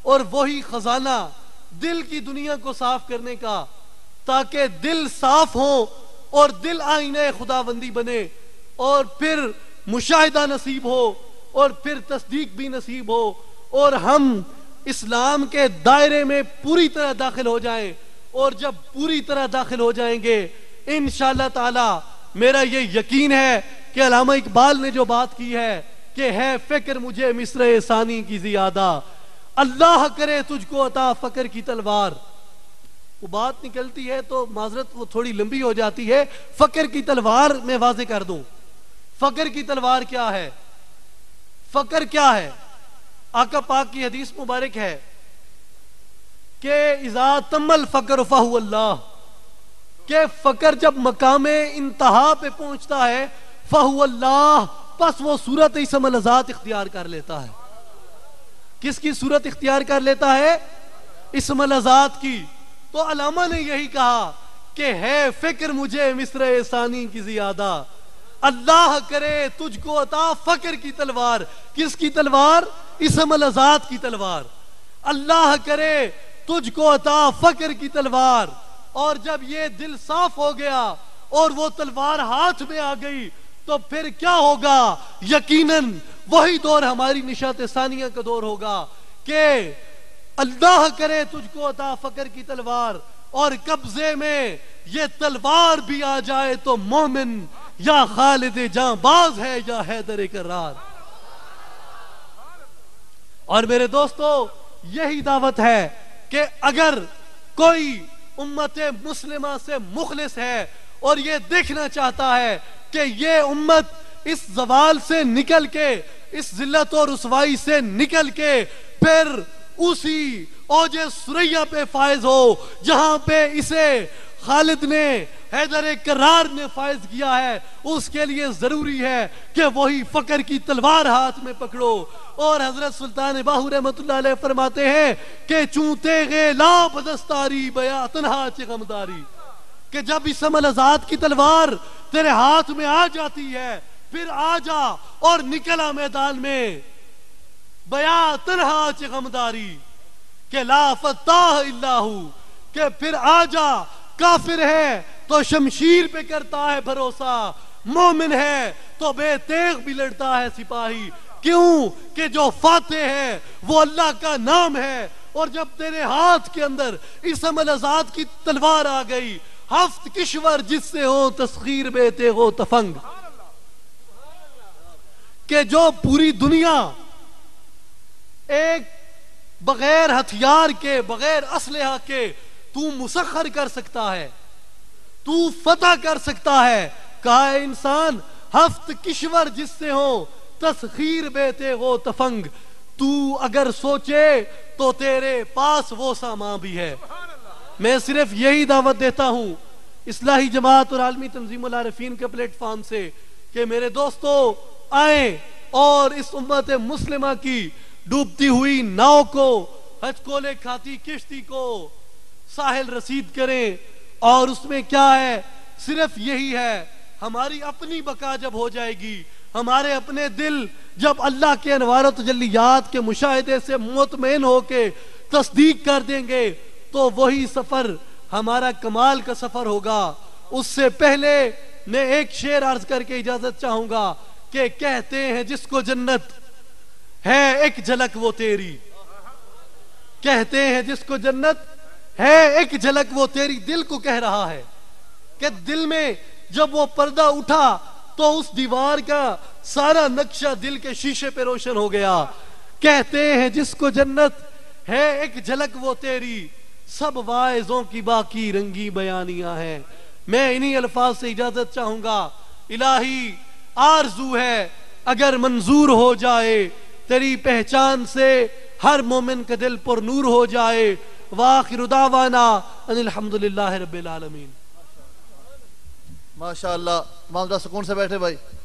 اور وہی خزانہ دل کی دنیا کو صاف کرنے کا، تاکہ دل صاف ہو اور دل آئینہ خداوندی بنے، اور پھر مشاہدہ نصیب ہو، اور پھر تصدیق بھی نصیب ہو، اور ہم اسلام کے دائرے میں پوری طرح داخل ہو جائیں. اور جب پوری طرح داخل ہو جائیں گے انشاءاللہ تعالی میرا یہ یقین ہے کہ علامہ اقبال نے جو بات کی ہے کہ ہے فکر مجھے مصر ثانی کی زیادہ، اللہ کرے تجھ کو عطا فقر کی تلوار. وہ بات نکلتی ہے تو معذرت وہ تھوڑی لمبی ہو جاتی ہے. فقر کی تلوار میں واضح کر دوں. فقر کی تلوار کیا ہے؟ فقر کیا ہے؟ آقا پاک کی حدیث مبارک ہے کہ اذا تم الفقر فہو اللہ، کہ فقر جب مقام انتہا پہ پہنچتا ہے فہو اللہ، پس وہ صورت اسم الذات اختیار کر لیتا ہے. کس کی صورت اختیار کر لیتا ہے؟ اسم الذات کی. تو علامہ نے یہی کہا کہ ہے فکر مجھے مصر ثانی کی زیادہ، اللہ کرے تجھ کو عطا فقر کی تلوار. کس کی تلوار؟ اسم الذات کی تلوار. اللہ کرے تجھ کو عطا فقر کی تلوار. اور جب یہ دل صاف ہو گیا اور وہ تلوار ہاتھ میں آ گئی تو پھر کیا ہوگا؟ یقیناً وہی دور ہماری نشاط ثانیہ کا دور ہوگا کہ اللہ کرے تجھ کو عطا فقر کی تلوار، اور قبضے میں یہ تلوار بھی آ جائے تو مومن یا خالد جاں باز ہے یا حیدر کرار. اور میرے دوستو یہی دعوت ہے کہ اگر کوئی امت مسلمہ سے مخلص ہے اور یہ دیکھنا چاہتا ہے کہ یہ امت اس زوال سے نکل کے، اس ذلت اور رسوائی سے نکل کے پھر اسی اوج سریا پہ فائز ہو جہاں پہ اسے خالد نے، حیدر کرار نے فائز کیا ہے، اس کے لیے ضروری ہے کہ وہی فقر کی تلوار ہاتھ میں پکڑو. اور حضرت سلطان باہو رحمت اللہ علیہ فرماتے ہیں کہ چونتے غے لا بدستاری بیا تنہا چغمداری، کہ جب اسم الذات کی تلوار تیرے ہاتھ میں آ جاتی ہے پھر آ جا اور نکلا میدان میں بیا تنہا چغمداری، کہ لا فتاح الا ہو، کہ پھر آ جا. کافر ہے تو شمشیر پہ کرتا ہے بھروسہ، مومن ہے تو بے تیغ بھی لڑتا ہے سپاہی. کیوں کہ جو فاتح ہے وہ اللہ کا نام ہے. اور جب تیرے ہاتھ کے اندر اسم الذات کی تلوار آ گئی، ہفت کشور جس سے ہو تسخیر بے تیغ و تفنگ، کہ جو پوری دنیا ایک بغیر ہتھیار کے، بغیر اسلحہ کے تو مسخر کر سکتا ہے، تو فتح کر سکتا ہے. کہا ہے انسان ہفت کشور جس سے ہو تسخیر بے تیغ و تفنگ، تو اگر سوچے تو تیرے پاس وہ سامان بھی ہے. میں صرف یہی دعوت دیتا ہوں اصلاحی جماعت اور عالمی تنظیم العارفین کے پلیٹ فارم سے کہ میرے دوستو آئیں اور اس امت مسلمہ کی ڈوبتی ہوئی ناؤ کو، ہچکولے کھاتی کشتی کو ساحل رسید کریں. اور اس میں کیا ہے؟ صرف یہی ہے، ہماری اپنی بقا جب ہو جائے گی، ہمارے اپنے دل جب اللہ کے انوار و تجلیات کے مشاہدے سے مطمئن ہو کے تصدیق کر دیں گے تو وہی سفر ہمارا کمال کا سفر ہوگا. اس سے پہلے میں ایک شعر عرض کر کے اجازت چاہوں گا کہ کہتے ہیں جس کو جنت ہے ایک جھلک وہ تیری، کہتے ہیں جس کو جنت ہے ایک جھلک وہ تیری. دل کو کہہ رہا ہے کہ دل میں جب وہ پردہ اٹھا تو اس دیوار کا سارا نقشہ دل کے شیشے پہ روشن ہو گیا. کہتے ہیں جس کو جنت ہے ایک جھلک وہ تیری، سب واعظوں کی باقی رنگی بیانیاں ہیں. میں انہی الفاظ سے اجازت چاہوں گا. الہی آرزو ہے اگر منظور ہو جائے تیری پہچان سے ہر مومن کا دل پر نور ہو جائے. وآخر دعوانا ان الحمدللہ رب العالمین. ماشاءاللہ. امام ذرا سکون سے بیٹھے بھائی.